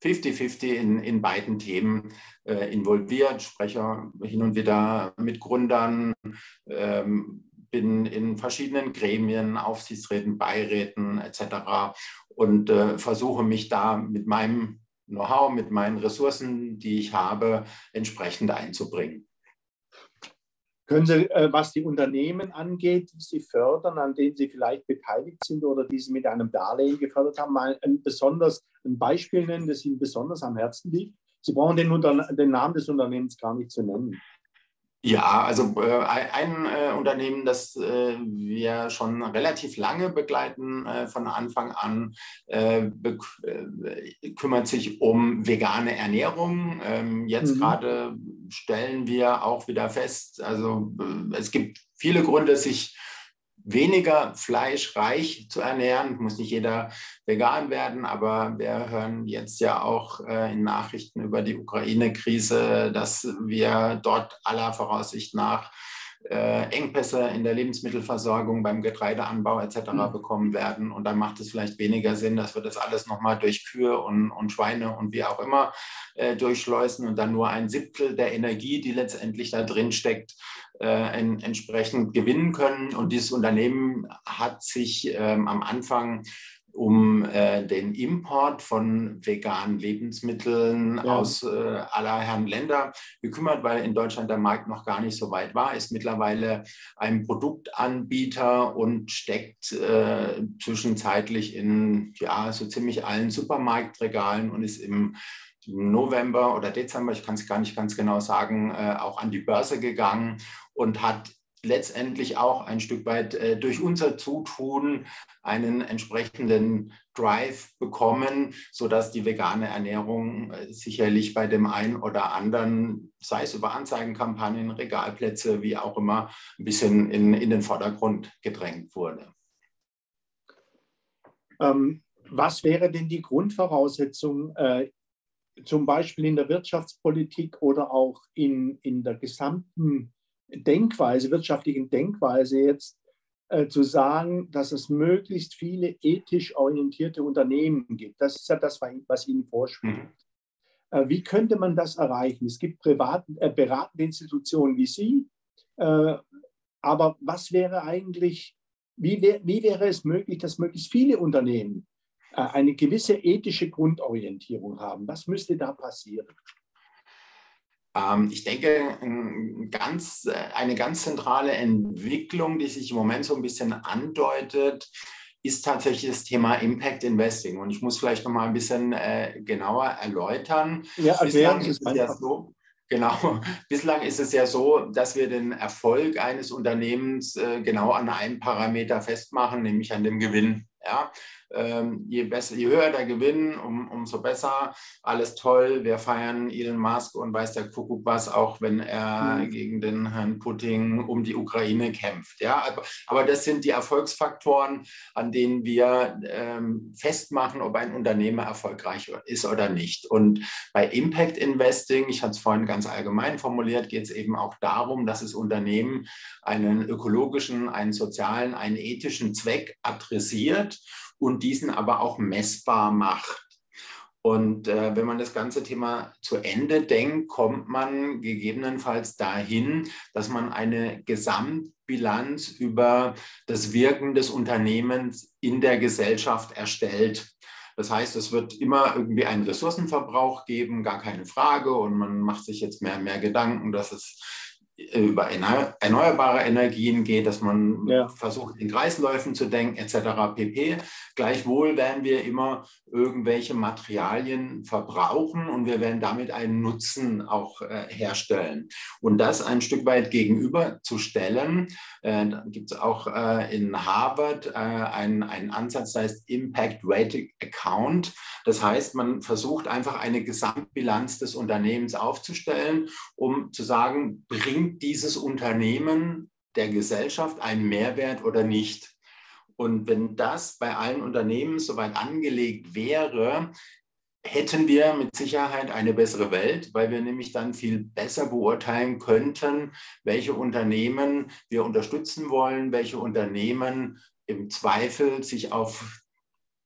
50-50 in beiden Themen involviert, spreche hin und wieder mit Gründern, bin in verschiedenen Gremien, Aufsichtsräten, Beiräten etc. und versuche mich da mit meinem Know-how, mit meinen Ressourcen, die ich habe, entsprechend einzubringen. Können Sie, was die Unternehmen angeht, die Sie fördern, an denen Sie vielleicht beteiligt sind oder die Sie mit einem Darlehen gefördert haben, mal ein Beispiel nennen, das Ihnen besonders am Herzen liegt? Sie brauchen den Namen des Unternehmens gar nicht zu nennen. Ja, also ein Unternehmen, das wir schon relativ lange begleiten, von Anfang an, kümmert sich um vegane Ernährung. Jetzt gerade stellen wir auch wieder fest, also es gibt viele Gründe, sich weniger fleischreich zu ernähren. Muss nicht jeder vegan werden, aber wir hören jetzt ja auch in Nachrichten über die Ukraine-Krise, dass wir dort aller Voraussicht nach Engpässe in der Lebensmittelversorgung beim Getreideanbau etc. bekommen werden. Und dann macht es vielleicht weniger Sinn, dass wir das alles nochmal durch Kühe und Schweine und wie auch immer durchschleusen und dann nur ein Siebtel der Energie, die letztendlich da drin steckt, entsprechend gewinnen können. Und dieses Unternehmen hat sich am Anfang um den Import von veganen Lebensmitteln aus aller Herren Länder gekümmert, weil in Deutschland der Markt noch gar nicht so weit war, ist mittlerweile ein Produktanbieter und steckt zwischenzeitlich in so ziemlich allen Supermarktregalen und ist im November oder Dezember, ich kann es gar nicht ganz genau sagen, auch an die Börse gegangen und hat letztendlich auch ein Stück weit durch unser Zutun einen entsprechenden Drive bekommen, sodass die vegane Ernährung sicherlich bei dem einen oder anderen, sei es über Anzeigenkampagnen, Regalplätze, wie auch immer, ein bisschen in den Vordergrund gedrängt wurde. Was wäre denn die Grundvoraussetzung, zum Beispiel in der Wirtschaftspolitik oder auch in der gesamten Denkweise, wirtschaftlichen Denkweise jetzt zu sagen, dass es möglichst viele ethisch orientierte Unternehmen gibt? Das ist ja das, was Ihnen vorschwebt. Wie könnte man das erreichen? Es gibt beratende Institutionen wie Sie, aber was wäre eigentlich, wie wäre es möglich, dass möglichst viele Unternehmen eine gewisse ethische Grundorientierung haben? Was müsste da passieren? Ich denke, eine ganz zentrale Entwicklung, die sich im Moment so ein bisschen andeutet, ist tatsächlich das Thema Impact Investing. Und ich muss vielleicht noch mal ein bisschen genauer erläutern. Ja, erklären Sie es einfach. Bislang ist es ja so, dass wir den Erfolg eines Unternehmens genau an einem Parameter festmachen, nämlich an dem Gewinn. Ja? Je höher der Gewinn, umso besser. Alles toll. Wir feiern Elon Musk und weiß der Kuckuck was, auch wenn er gegen den Herrn Putin um die Ukraine kämpft. Ja? Aber das sind die Erfolgsfaktoren, an denen wir festmachen, ob ein Unternehmen erfolgreich ist oder nicht. Und bei Impact Investing, ich hatte es vorhin ganz allgemein formuliert, geht es eben auch darum, dass das Unternehmen einen ökologischen, einen sozialen, einen ethischen Zweck adressiert und diesen aber auch messbar macht. Und wenn man das ganze Thema zu Ende denkt, kommt man gegebenenfalls dahin, dass man eine Gesamtbilanz über das Wirken des Unternehmens in der Gesellschaft erstellt. Das heißt, es wird immer irgendwie einen Ressourcenverbrauch geben, gar keine Frage. Und man macht sich jetzt mehr und mehr Gedanken, dass es über erneuerbare Energien geht, dass man versucht, in Kreisläufen zu denken, etc. pp. Gleichwohl werden wir immer irgendwelche Materialien verbrauchen und wir werden damit einen Nutzen auch herstellen. Und das ein Stück weit gegenüberzustellen, da gibt es auch in Harvard einen Ansatz, der heißt Impact Weighted Account. Das heißt, man versucht einfach eine Gesamtbilanz des Unternehmens aufzustellen, um zu sagen, bringt dieses Unternehmen der Gesellschaft einen Mehrwert oder nicht? Und wenn das bei allen Unternehmen soweit angelegt wäre, hätten wir mit Sicherheit eine bessere Welt, weil wir nämlich dann viel besser beurteilen könnten, welche Unternehmen wir unterstützen wollen, welche Unternehmen im Zweifel sich auf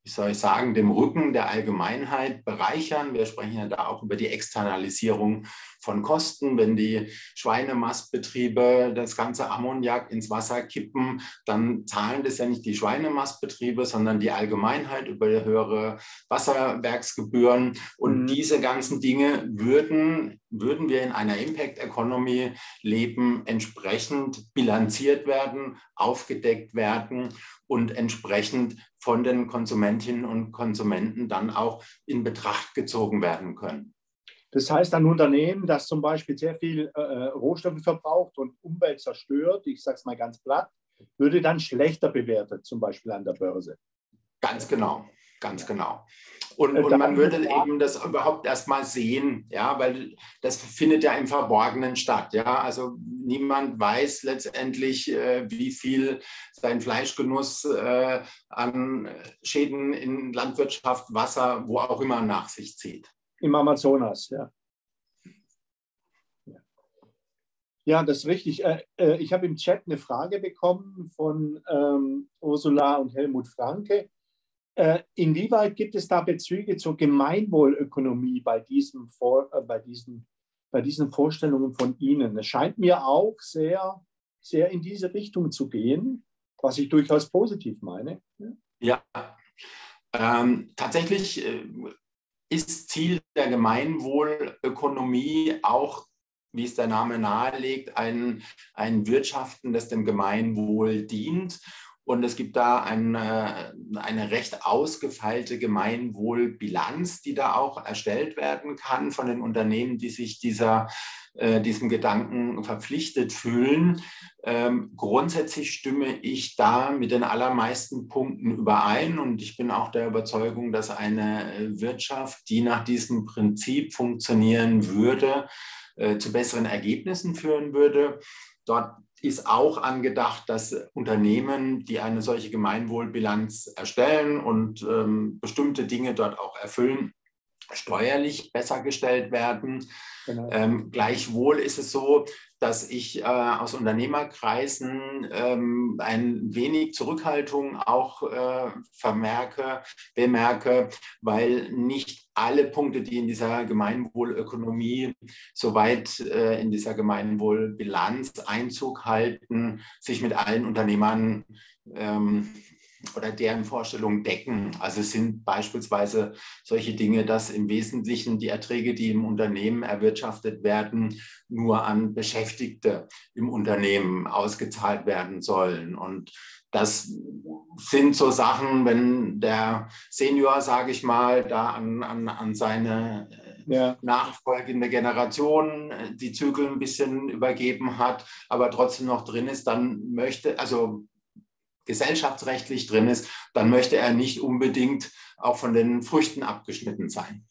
wie soll ich sagen, dem Rücken der Allgemeinheit bereichern. Wir sprechen ja da auch über die Externalisierung von Kosten. Wenn die Schweinemastbetriebe das ganze Ammoniak ins Wasser kippen, dann zahlen das ja nicht die Schweinemastbetriebe, sondern die Allgemeinheit über höhere Wasserwerksgebühren. Und diese ganzen Dinge würden wir in einer Impact Economy leben, entsprechend bilanziert werden, aufgedeckt werden und entsprechend von den Konsumentinnen und Konsumenten dann auch in Betracht gezogen werden können. Das heißt, ein Unternehmen, das zum Beispiel sehr viel Rohstoffe verbraucht und Umwelt zerstört, ich sage es mal ganz platt, würde dann schlechter bewertet, zum Beispiel an der Börse. Ganz genau, ganz genau. Und man würde eben das überhaupt erst mal sehen, ja, weil das findet ja im Verborgenen statt. Ja? Also niemand weiß letztendlich, wie viel sein Fleischgenuss an Schäden in Landwirtschaft, Wasser, wo auch immer nach sich zieht. Im Amazonas, ja. Ja, das ist richtig. Ich habe im Chat eine Frage bekommen von Ursula und Helmut Franke. Inwieweit gibt es da Bezüge zur Gemeinwohlökonomie bei diesen Vorstellungen von Ihnen? Es scheint mir auch sehr, sehr in diese Richtung zu gehen, was ich durchaus positiv meine. Ja, tatsächlich ist Ziel der Gemeinwohlökonomie auch, wie es der Name nahelegt, ein Wirtschaften, das dem Gemeinwohl dient. Und es gibt da eine recht ausgefeilte Gemeinwohlbilanz, die da auch erstellt werden kann von den Unternehmen, die sich diesem Gedanken verpflichtet fühlen. Grundsätzlich stimme ich da mit den allermeisten Punkten überein. Und ich bin auch der Überzeugung, dass eine Wirtschaft, die nach diesem Prinzip funktionieren würde, zu besseren Ergebnissen führen würde. Dort ist auch angedacht, dass Unternehmen, die eine solche Gemeinwohlbilanz erstellen und bestimmte Dinge dort auch erfüllen, steuerlich besser gestellt werden. Genau. Gleichwohl ist es so, dass ich aus Unternehmerkreisen ein wenig Zurückhaltung auch bemerke, weil nicht alle Punkte, die in dieser Gemeinwohlökonomie soweit in dieser Gemeinwohlbilanz Einzug halten, sich mit allen Unternehmern oder deren Vorstellungen decken. Also es sind beispielsweise solche Dinge, dass im Wesentlichen die Erträge, die im Unternehmen erwirtschaftet werden, nur an Beschäftigte im Unternehmen ausgezahlt werden sollen. Und das sind so Sachen, wenn der Senior, sage ich mal, da an seine nachfolgende Generation die Zügel ein bisschen übergeben hat, aber trotzdem noch drin ist, dann gesellschaftsrechtlich drin ist, dann möchte er nicht unbedingt auch von den Früchten abgeschnitten sein.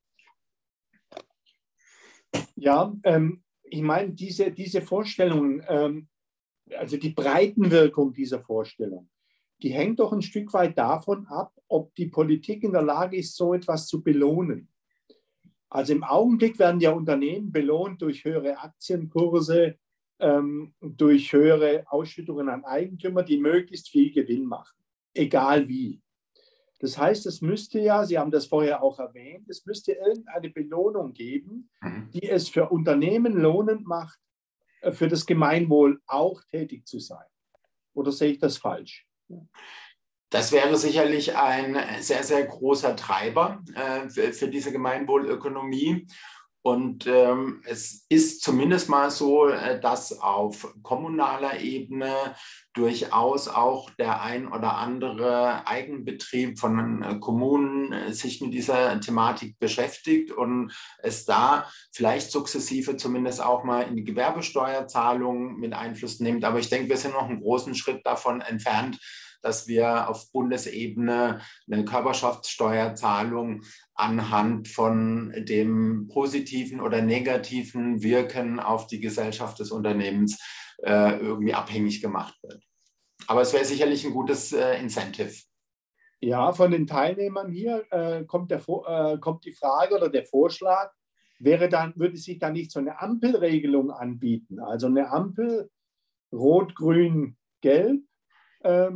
Ja, ich meine, diese Vorstellungen, also die Breitenwirkung dieser Vorstellung, die hängt doch ein Stück weit davon ab, ob die Politik in der Lage ist, so etwas zu belohnen. Also im Augenblick werden ja Unternehmen belohnt durch höhere Aktienkurse, durch höhere Ausschüttungen an Eigentümer, die möglichst viel Gewinn machen, egal wie. Das heißt, es müsste ja, Sie haben das vorher auch erwähnt, es müsste irgendeine Belohnung geben, die es für Unternehmen lohnend macht, für das Gemeinwohl auch tätig zu sein. Oder sehe ich das falsch? Das wäre sicherlich ein sehr, sehr großer Treiber für diese Gemeinwohlökonomie. Und es ist zumindest mal so, dass auf kommunaler Ebene durchaus auch der ein oder andere Eigenbetrieb von Kommunen sich mit dieser Thematik beschäftigt und es da vielleicht sukzessive zumindest auch mal in die Gewerbesteuerzahlung mit Einfluss nimmt. Aber ich denke, wir sind noch einen großen Schritt davon entfernt, dass wir auf Bundesebene eine Körperschaftssteuerzahlung anhand von dem positiven oder negativen Wirken auf die Gesellschaft des Unternehmens irgendwie abhängig gemacht wird. Aber es wäre sicherlich ein gutes Incentive. Ja, von den Teilnehmern hier kommt die Frage oder der Vorschlag, würde sich da nicht so eine Ampelregelung anbieten? Also eine Ampel, rot, grün, gelb,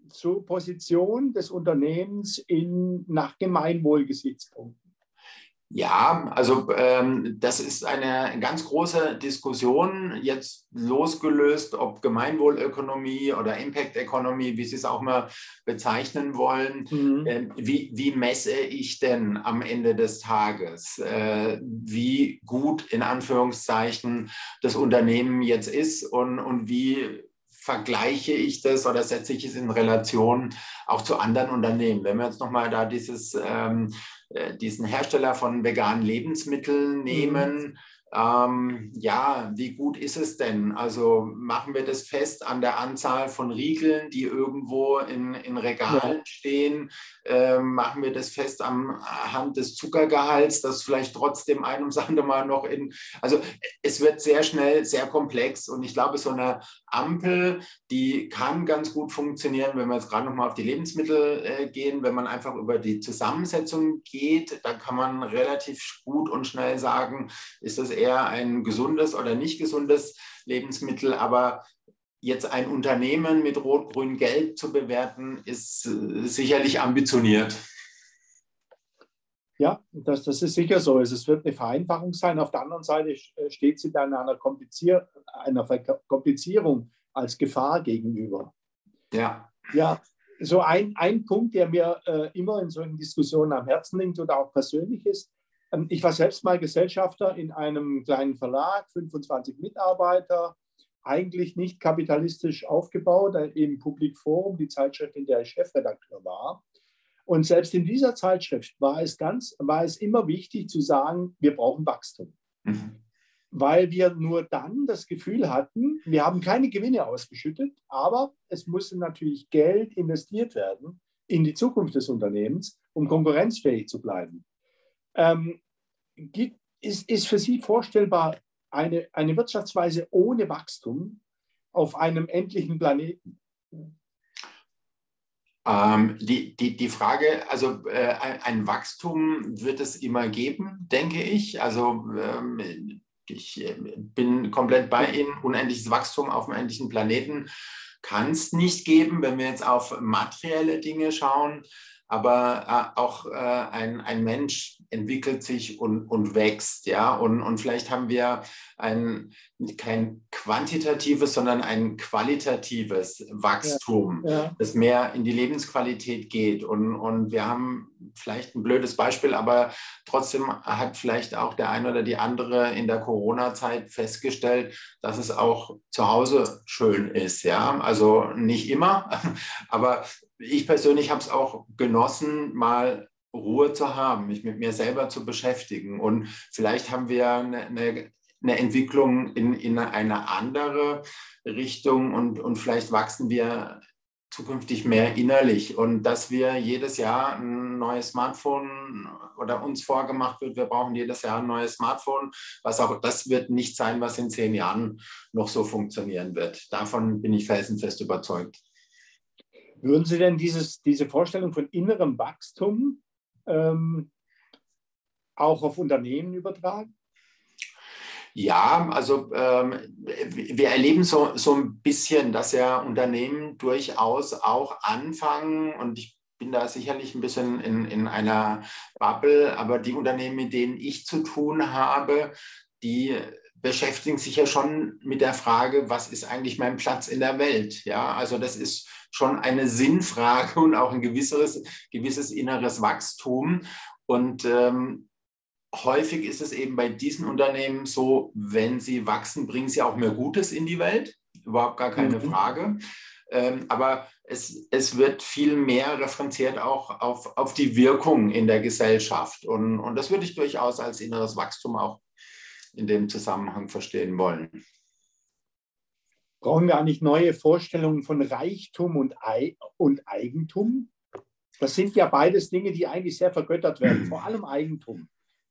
zur Position des Unternehmens nach Gemeinwohlgesichtspunkten? Ja, also das ist eine ganz große Diskussion, jetzt losgelöst, ob Gemeinwohlökonomie oder Impact Economy, wie Sie es auch mal bezeichnen wollen. Wie messe ich denn am Ende des Tages, wie gut in Anführungszeichen das Unternehmen jetzt ist und wie vergleiche ich das oder setze ich es in Relation auch zu anderen Unternehmen? Wenn wir jetzt nochmal da diesen Hersteller von veganen Lebensmitteln nehmen, ja, wie gut ist es denn? Also machen wir das fest an der Anzahl von Riegeln, die irgendwo in Regalen stehen? Machen wir das fest anhand des Zuckergehalts, das vielleicht trotzdem ein ums andere Mal noch also es wird sehr schnell sehr komplex und ich glaube, so eine Ampel, die kann ganz gut funktionieren, wenn wir jetzt gerade nochmal auf die Lebensmittel gehen, wenn man einfach über die Zusammensetzung geht, dann kann man relativ gut und schnell sagen, ist das eher ein gesundes oder nicht gesundes Lebensmittel, aber jetzt ein Unternehmen mit Rot, Grün, Gelb zu bewerten, ist sicherlich ambitioniert. Ja, das ist sicher so. Es wird eine Vereinfachung sein. Auf der anderen Seite steht sie dann einer Komplizierung als Gefahr gegenüber. Ja. Ja, so ein Punkt, der mir immer in solchen Diskussionen am Herzen liegt oder auch persönlich ist. Ich war selbst mal Gesellschafter in einem kleinen Verlag, 25 Mitarbeiter, eigentlich nicht kapitalistisch aufgebaut, im Public Forum, die Zeitschrift, in der ich Chefredakteur war. Und selbst in dieser Zeitschrift war es immer wichtig zu sagen, wir brauchen Wachstum. Weil wir nur dann das Gefühl hatten, wir haben keine Gewinne ausgeschüttet, aber es musste natürlich Geld investiert werden in die Zukunft des Unternehmens, um konkurrenzfähig zu bleiben. Ist für Sie vorstellbar eine Wirtschaftsweise ohne Wachstum auf einem endlichen Planeten? Die Frage, also ein Wachstum wird es immer geben, denke ich. Also ich bin komplett bei Ihnen. Unendliches Wachstum auf dem endlichen Planeten kann es nicht geben, wenn wir jetzt auf materielle Dinge schauen. Aber auch ein Mensch entwickelt sich und wächst, ja. Und vielleicht haben wir kein quantitatives, sondern ein qualitatives Wachstum, das mehr in die Lebensqualität geht. Und wir haben vielleicht ein blödes Beispiel, aber trotzdem hat vielleicht auch der eine oder die andere in der Corona-Zeit festgestellt, dass es auch zu Hause schön ist, ja. Also nicht immer, aber ich persönlich habe es auch genossen, mal Ruhe zu haben, mich mit mir selber zu beschäftigen. Und vielleicht haben wir eine Entwicklung in eine andere Richtung und vielleicht wachsen wir zukünftig mehr innerlich. Und dass wir jedes Jahr ein neues Smartphone oder uns vorgemacht wird, wir brauchen jedes Jahr ein neues Smartphone, was auch das wird nicht sein, was in 10 Jahren noch so funktionieren wird. Davon bin ich felsenfest überzeugt. Würden Sie denn diese Vorstellung von innerem Wachstum auch auf Unternehmen übertragen? Ja, also wir erleben so ein bisschen, dass ja Unternehmen durchaus auch anfangen, und ich bin da sicherlich ein bisschen in einer Bubble, aber die Unternehmen, mit denen ich zu tun habe, die beschäftigen sich ja schon mit der Frage, was ist eigentlich mein Platz in der Welt? Ja, also das ist schon eine Sinnfrage und auch ein gewisses inneres Wachstum. Und häufig ist es eben bei diesen Unternehmen so, wenn sie wachsen, bringen sie auch mehr Gutes in die Welt. Überhaupt gar keine Frage. Aber es wird viel mehr referenziert auch auf die Wirkung in der Gesellschaft. Und das würde ich durchaus als inneres Wachstum auch in dem Zusammenhang verstehen wollen. Brauchen wir eigentlich neue Vorstellungen von Reichtum und Eigentum? Das sind ja beides Dinge, die eigentlich sehr vergöttert werden, vor allem Eigentum.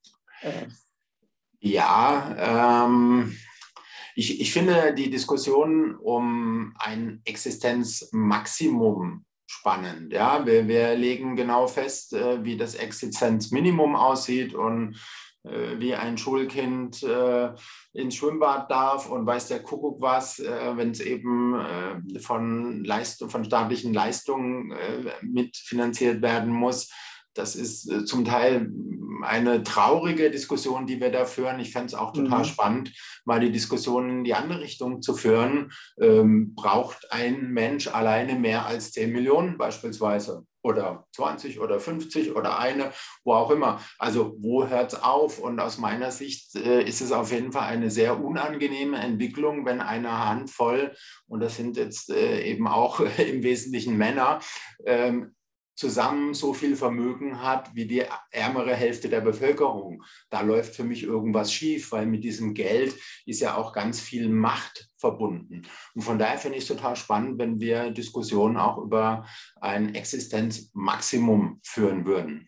Ja, ich finde die Diskussion um ein Existenzmaximum spannend. Ja? Wir legen genau fest, wie das Existenzminimum aussieht, und wie ein Schulkind ins Schwimmbad darf und weiß der Kuckuck was, wenn es eben von staatlichen Leistungen mitfinanziert werden muss. Das ist zum Teil eine traurige Diskussion, die wir da führen. Ich fände es auch total spannend, mal die Diskussion in die andere Richtung zu führen. Braucht ein Mensch alleine mehr als 10 Millionen beispielsweise? Oder 20 oder 50 oder eine, wo auch immer. Also wo hört es auf? Und aus meiner Sicht ist es auf jeden Fall eine sehr unangenehme Entwicklung, wenn eine Handvoll, und das sind jetzt eben auch im Wesentlichen Männer, zusammen so viel Vermögen hat wie die ärmere Hälfte der Bevölkerung. Da läuft für mich irgendwas schief, weil mit diesem Geld ist ja auch ganz viel Macht verbunden. Und von daher finde ich es total spannend, wenn wir Diskussionen auch über ein Existenzmaximum führen würden.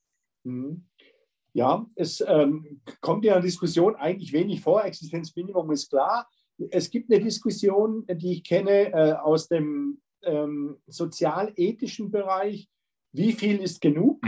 Ja, es kommt in der Diskussion eigentlich wenig vor. Existenzminimum ist klar. Es gibt eine Diskussion, die ich kenne aus dem sozialethischen Bereich, wie viel ist genug?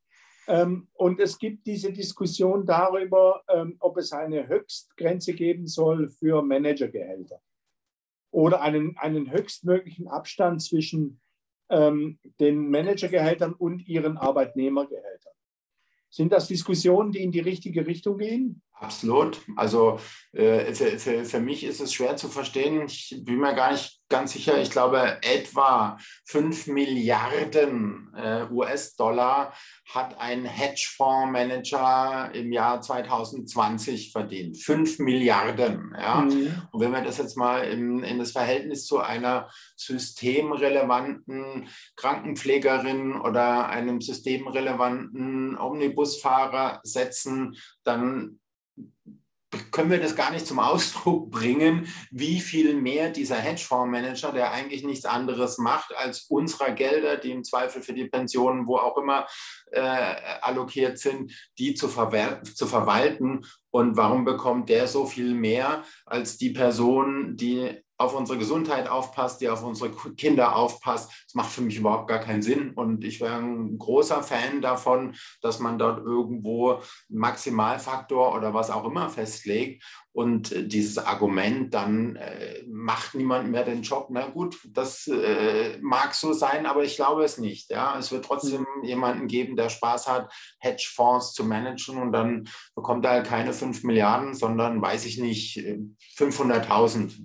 Und es gibt diese Diskussion darüber, ob es eine Höchstgrenze geben soll für Managergehälter oder einen höchstmöglichen Abstand zwischen den Managergehältern und ihren Arbeitnehmergehältern. Sind das Diskussionen, die in die richtige Richtung gehen? Absolut. Also für mich ist es schwer zu verstehen. Ich bin mir gar nicht ganz sicher. Ich glaube, etwa 5 Milliarden US-Dollar hat ein Hedgefondsmanager im Jahr 2020 verdient. 5 Milliarden. Ja? Und wenn wir das jetzt mal in das Verhältnis zu einer systemrelevanten Krankenpflegerin oder einem systemrelevanten Omnibusfahrer setzen, dann können wir das gar nicht zum Ausdruck bringen, wie viel mehr dieser Hedgefondsmanager, der eigentlich nichts anderes macht, als unserer Gelder, die im Zweifel für die Pensionen, wo auch immer allokiert sind, die zu verwalten. Und warum bekommt der so viel mehr als die Person, die auf unsere Gesundheit aufpasst, die auf unsere Kinder aufpasst? Das macht für mich überhaupt gar keinen Sinn. Und ich wäre ein großer Fan davon, dass man dort irgendwo einen Maximalfaktor oder was auch immer festlegt. Und dieses Argument, dann macht niemand mehr den Job. Na gut, das mag so sein, aber ich glaube es nicht. Ja? Es wird trotzdem jemanden geben, der Spaß hat, Hedgefonds zu managen, und dann bekommt er halt keine 5 Milliarden, sondern, weiß ich nicht, 500.000.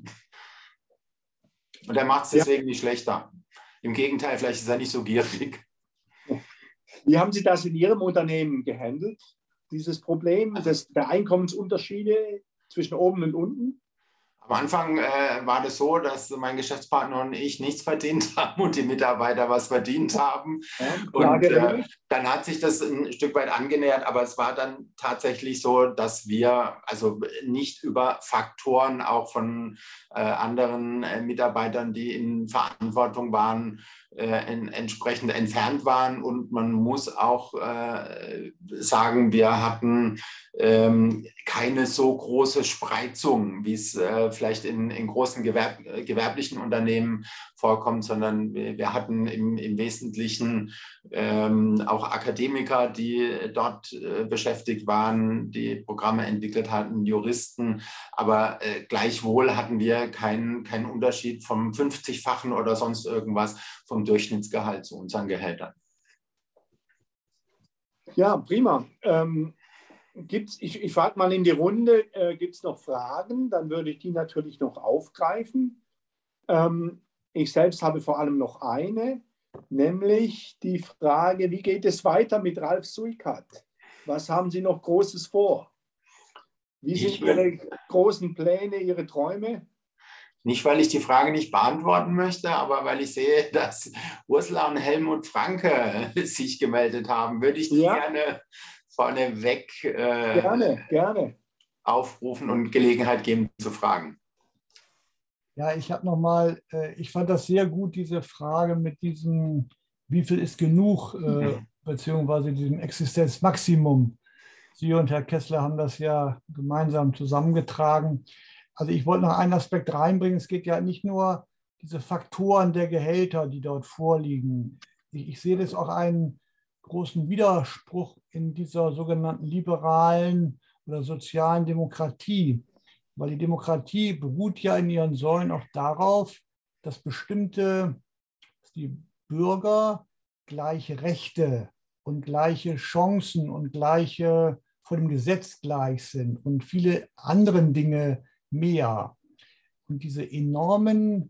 Und er macht es deswegen nicht schlechter. Im Gegenteil, vielleicht ist er nicht so gierig. Wie haben Sie das in Ihrem Unternehmen gehandelt, dieses Problem der Einkommensunterschiede zwischen oben und unten? Am Anfang war das so, dass mein Geschäftspartner und ich nichts verdient haben und die Mitarbeiter was verdient haben. Ja, und dann hat sich das ein Stück weit angenähert, aber es war dann tatsächlich so, dass wir also nicht über Faktoren auch von anderen Mitarbeitern, die in Verantwortung waren, entsprechend entfernt waren. Und man muss auch sagen, wir hatten keine so große Spreizung, wie es vielleicht in großen gewerblichen Unternehmen vorkommt, sondern wir hatten im Wesentlichen auch Akademiker, die dort beschäftigt waren, die Programme entwickelt hatten, Juristen, aber gleichwohl hatten wir keinen Unterschied vom 50-fachen oder sonst irgendwas vom Durchschnittsgehalt zu unseren Gehältern. Ja, prima. Ich frage mal in die Runde, gibt es noch Fragen? Dann würde ich die natürlich noch aufgreifen. Ich selbst habe vor allem noch eine, nämlich die Frage, wie geht es weiter mit Ralf Suikat? Was haben Sie noch Großes vor? Wie sind Ihre großen Pläne, Ihre Träume? Nicht, weil ich die Frage nicht beantworten möchte, aber weil ich sehe, dass Ursula und Helmut Franke sich gemeldet haben, würde ich die gerne vorneweg gerne aufrufen und Gelegenheit geben zu fragen. Ja, ich habe nochmal, ich fand das sehr gut, diese Frage mit diesem, wie viel ist genug, beziehungsweise diesem Existenzmaximum. Sie und Herr Kessler haben das ja gemeinsam zusammengetragen. Also ich wollte noch einen Aspekt reinbringen. Es geht ja nicht nur diese Faktoren der Gehälter, die dort vorliegen. Ich sehe das auch großen Widerspruch in dieser sogenannten liberalen oder sozialen Demokratie. Weil die Demokratie beruht ja in ihren Säulen auch darauf, dass die Bürger gleiche Rechte und gleiche Chancen und gleiche vor dem Gesetz gleich sind und viele andere Dinge mehr. Und diese enormen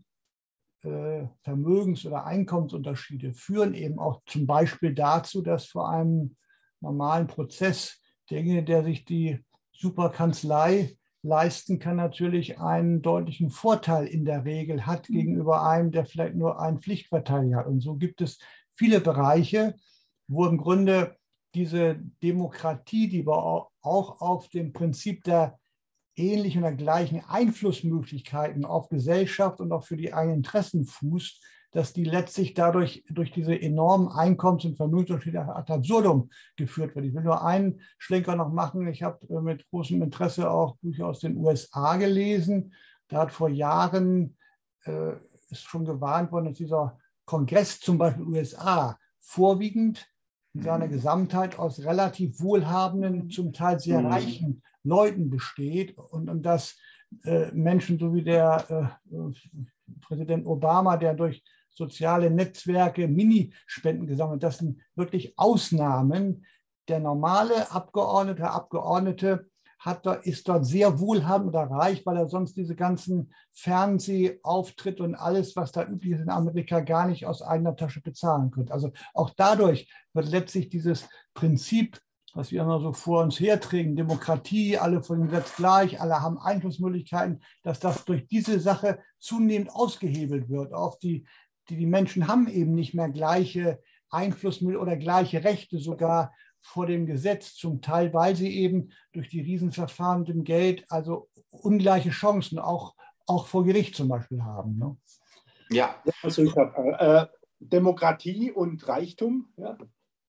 Vermögens- oder Einkommensunterschiede führen eben auch zum Beispiel dazu, dass vor einem normalen Prozess derjenige, der sich die Superkanzlei leisten kann, natürlich einen deutlichen Vorteil in der Regel hat gegenüber einem, der vielleicht nur einen Pflichtverteidiger hat. Und so gibt es viele Bereiche, wo im Grunde diese Demokratie, die aber auch auf dem Prinzip der ähnlichen oder gleichen Einflussmöglichkeiten auf Gesellschaft und auch für die eigenen Interessen fußt, dass die letztlich dadurch durch diese enormen Einkommens- und Vermögensunterschiede ad absurdum geführt wird. Ich will nur einen Schlenker noch machen. Ich habe mit großem Interesse auch Bücher aus den USA gelesen. Da hat vor Jahren ist schon gewarnt worden, dass dieser Kongress zum Beispiel USA vorwiegend in seiner Gesamtheit aus relativ wohlhabenden, zum Teil sehr reichen Leuten besteht und dass Menschen so wie der Präsident Obama, der durch soziale Netzwerke Minispenden gesammelt hat, das sind wirklich Ausnahmen. Der normale Abgeordnete ist dort sehr wohlhabend oder reich, weil er sonst diese ganzen Fernsehauftritte und alles, was da üblich ist in Amerika, gar nicht aus eigener Tasche bezahlen könnte. Also auch dadurch wird letztlich dieses Prinzip, was wir immer so vor uns herträgen, Demokratie, alle vor dem Gesetz gleich, alle haben Einflussmöglichkeiten, dass das durch diese Sache zunehmend ausgehebelt wird. Auch die Menschen haben eben nicht mehr gleiche Einflussmöglichkeiten oder gleiche Rechte sogar vor dem Gesetz, zum Teil, weil sie eben durch die Riesenverfahren mit dem Geld also ungleiche Chancen auch vor Gericht zum Beispiel haben. Ne? Ja. Also ich habe Demokratie und Reichtum. Ja.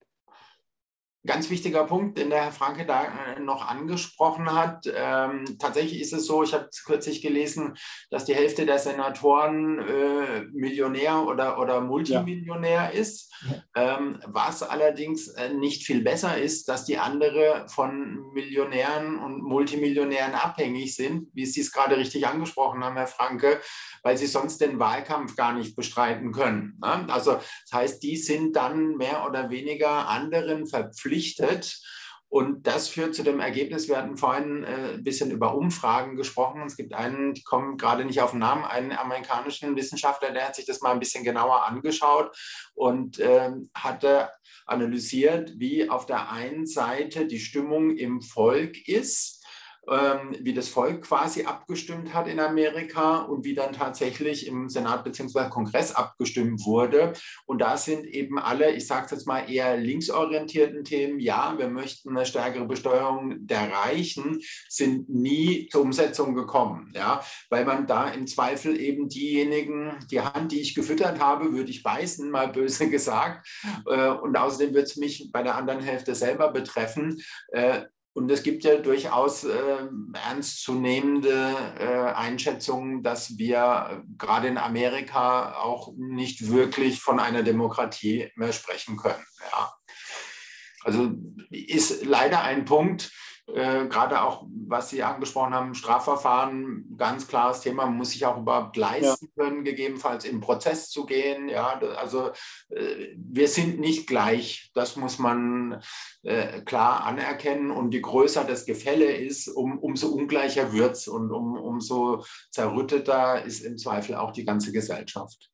Ganz wichtiger Punkt, den der Herr Franke da noch angesprochen hat. Tatsächlich ist es so, ich habe kürzlich gelesen, dass die Hälfte der Senatoren Millionär oder Multimillionär ist. Was allerdings nicht viel besser ist, dass die andere von Millionären und Multimillionären abhängig sind, wie Sie es gerade richtig angesprochen haben, Herr Franke, weil sie sonst den Wahlkampf gar nicht bestreiten können. Ne? Also das heißt, die sind dann mehr oder weniger anderen verpflichtet. Und das führt zu dem Ergebnis, wir hatten vorhin ein bisschen über Umfragen gesprochen. Es gibt einen, die kommen gerade nicht auf den Namen, einen amerikanischen Wissenschaftler, der hat sich das mal ein bisschen genauer angeschaut und hatte analysiert, wie auf der einen Seite die Stimmung im Volk ist, wie das Volk quasi abgestimmt hat in Amerika und wie dann tatsächlich im Senat bzw. Kongress abgestimmt wurde. Und da sind eben alle, ich sage es jetzt mal, eher linksorientierten Themen, ja, wir möchten eine stärkere Besteuerung der Reichen, sind nie zur Umsetzung gekommen, ja, weil man da im Zweifel eben diejenigen, die Hand, die ich gefüttert habe, würde ich beißen, mal böse gesagt. Und außerdem wird es mich bei der anderen Hälfte selber betreffen. Und es gibt ja durchaus ernstzunehmende Einschätzungen, dass wir gerade in Amerika auch nicht wirklich von einer Demokratie mehr sprechen können. Ja. Also ist leider ein Punkt, gerade auch, was Sie angesprochen haben, Strafverfahren, ganz klares Thema, man muss sich auch überhaupt leisten können, gegebenenfalls im Prozess zu gehen. Ja, also wir sind nicht gleich, das muss man klar anerkennen. Und je größer das Gefälle ist, umso ungleicher wird es und umso zerrütteter ist im Zweifel auch die ganze Gesellschaft.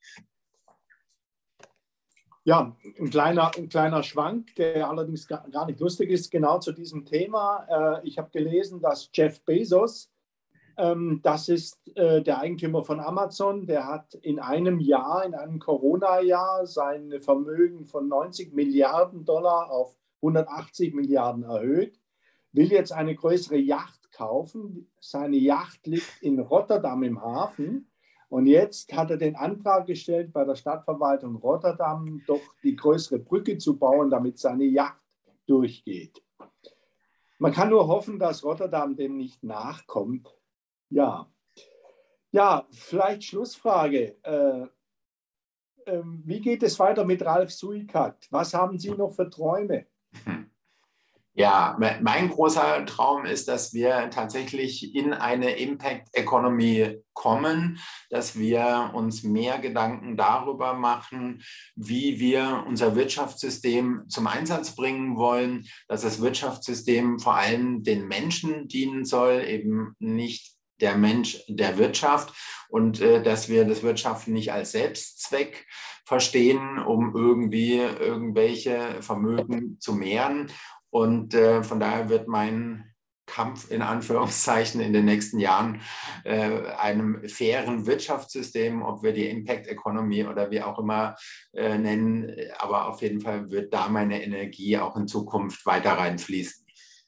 Ja, ein kleiner Schwank, der allerdings gar nicht lustig ist, genau zu diesem Thema. Ich habe gelesen, dass Jeff Bezos, das ist der Eigentümer von Amazon, der hat in einem Jahr, in einem Corona-Jahr, sein Vermögen von 90 Milliarden Dollar auf 180 Milliarden erhöht, will jetzt eine größere Yacht kaufen. Seine Yacht liegt in Rotterdam im Hafen. Und jetzt hat er den Antrag gestellt, bei der Stadtverwaltung Rotterdam doch die größere Brücke zu bauen, damit seine Yacht durchgeht. Man kann nur hoffen, dass Rotterdam dem nicht nachkommt. Ja, vielleicht Schlussfrage. wie geht es weiter mit Ralf Suikat? Was haben Sie noch für Träume? Ja, mein großer Traum ist, dass wir tatsächlich in eine Impact Economy kommen, dass wir uns mehr Gedanken darüber machen, wie wir unser Wirtschaftssystem zum Einsatz bringen wollen, dass das Wirtschaftssystem vor allem den Menschen dienen soll, eben nicht der Mensch der Wirtschaft, und dass wir das Wirtschaften nicht als Selbstzweck verstehen, um irgendwie irgendwelche Vermögen zu mehren. Und von daher wird mein Kampf in Anführungszeichen in den nächsten Jahren einem fairen Wirtschaftssystem, ob wir die Impact Economy oder wie auch immer nennen, aber auf jeden Fall wird da meine Energie auch in Zukunft weiter reinfließen.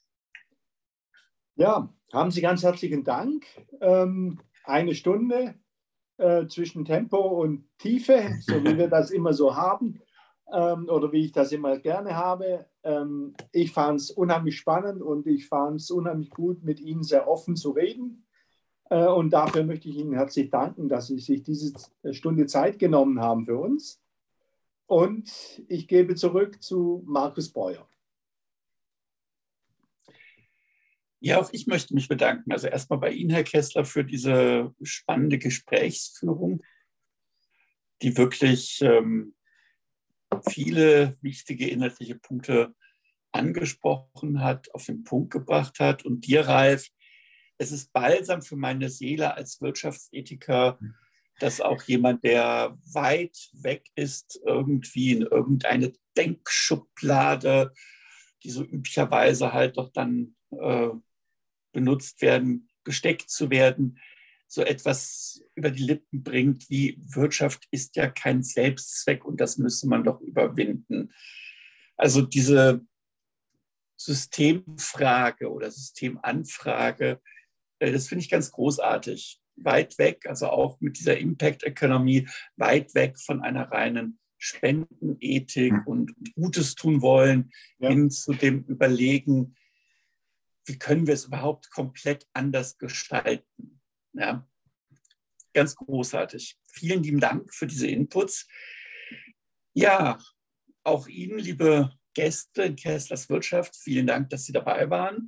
Ja, haben Sie ganz herzlichen Dank. Eine Stunde zwischen Tempo und Tiefe, so wie wir das immer so haben. Oder wie ich das immer gerne habe. Ich fand es unheimlich spannend und ich fand es unheimlich gut, mit Ihnen sehr offen zu reden. Und dafür möchte ich Ihnen herzlich danken, dass Sie sich diese Stunde Zeit genommen haben für uns. Und ich gebe zurück zu Markus Breuer. Ja, auch ich möchte mich bedanken. Also erstmal bei Ihnen, Herr Kessler, für diese spannende Gesprächsführung, die wirklich viele wichtige inhaltliche Punkte angesprochen hat, auf den Punkt gebracht hat. Und dir, Ralf, es ist balsam für meine Seele als Wirtschaftsethiker, dass auch jemand, der weit weg ist, irgendwie in irgendeine Denkschublade, die so üblicherweise halt doch dann benutzt werden, gesteckt zu werden, so etwas über die Lippen bringt, wie Wirtschaft ist ja kein Selbstzweck und das müsse man doch überwinden. Also diese Systemfrage oder Systemanfrage, das finde ich ganz großartig. Weit weg, also auch mit dieser Impact Economy, weit weg von einer reinen Spendenethik und Gutes tun wollen, hin zu dem Überlegen, wie können wir es überhaupt komplett anders gestalten. Ja, ganz großartig. Vielen lieben Dank für diese Inputs. Ja, auch Ihnen, liebe Gäste in Kesslers Wirtschaft, vielen Dank, dass Sie dabei waren.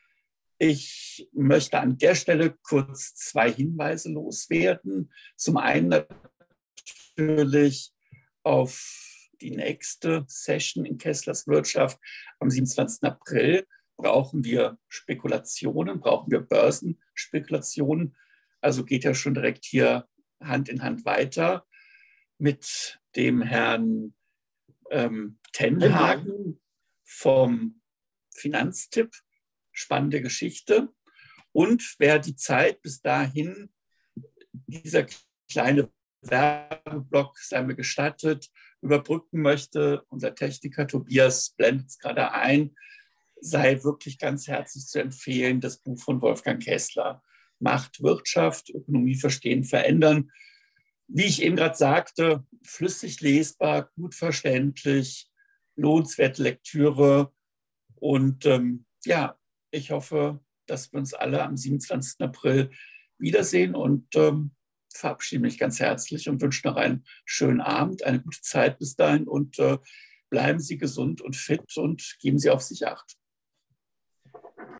Ich möchte an der Stelle kurz 2 Hinweise loswerden. Zum einen natürlich auf die nächste Session in Kesslers Wirtschaft am 27. April. Brauchen wir Spekulationen, brauchen wir Börsenspekulationen. Also geht ja schon direkt hier Hand in Hand weiter mit dem Herrn Tenhagen vom Finanztipp. Spannende Geschichte. Und wer die Zeit bis dahin, dieser kleine Werbeblock sei mir gestattet, überbrücken möchte, unser Techniker Tobias blendet es gerade ein, sei wirklich ganz herzlich zu empfehlen, das Buch von Wolfgang Kessler, Macht, Wirtschaft, Ökonomie verstehen, verändern. Wie ich eben gerade sagte, flüssig lesbar, gut verständlich, lohnenswerte Lektüre. Und ja, ich hoffe, dass wir uns alle am 27. April wiedersehen und verabschiede mich ganz herzlich und wünsche noch einen schönen Abend, eine gute Zeit bis dahin und bleiben Sie gesund und fit und geben Sie auf sich Acht.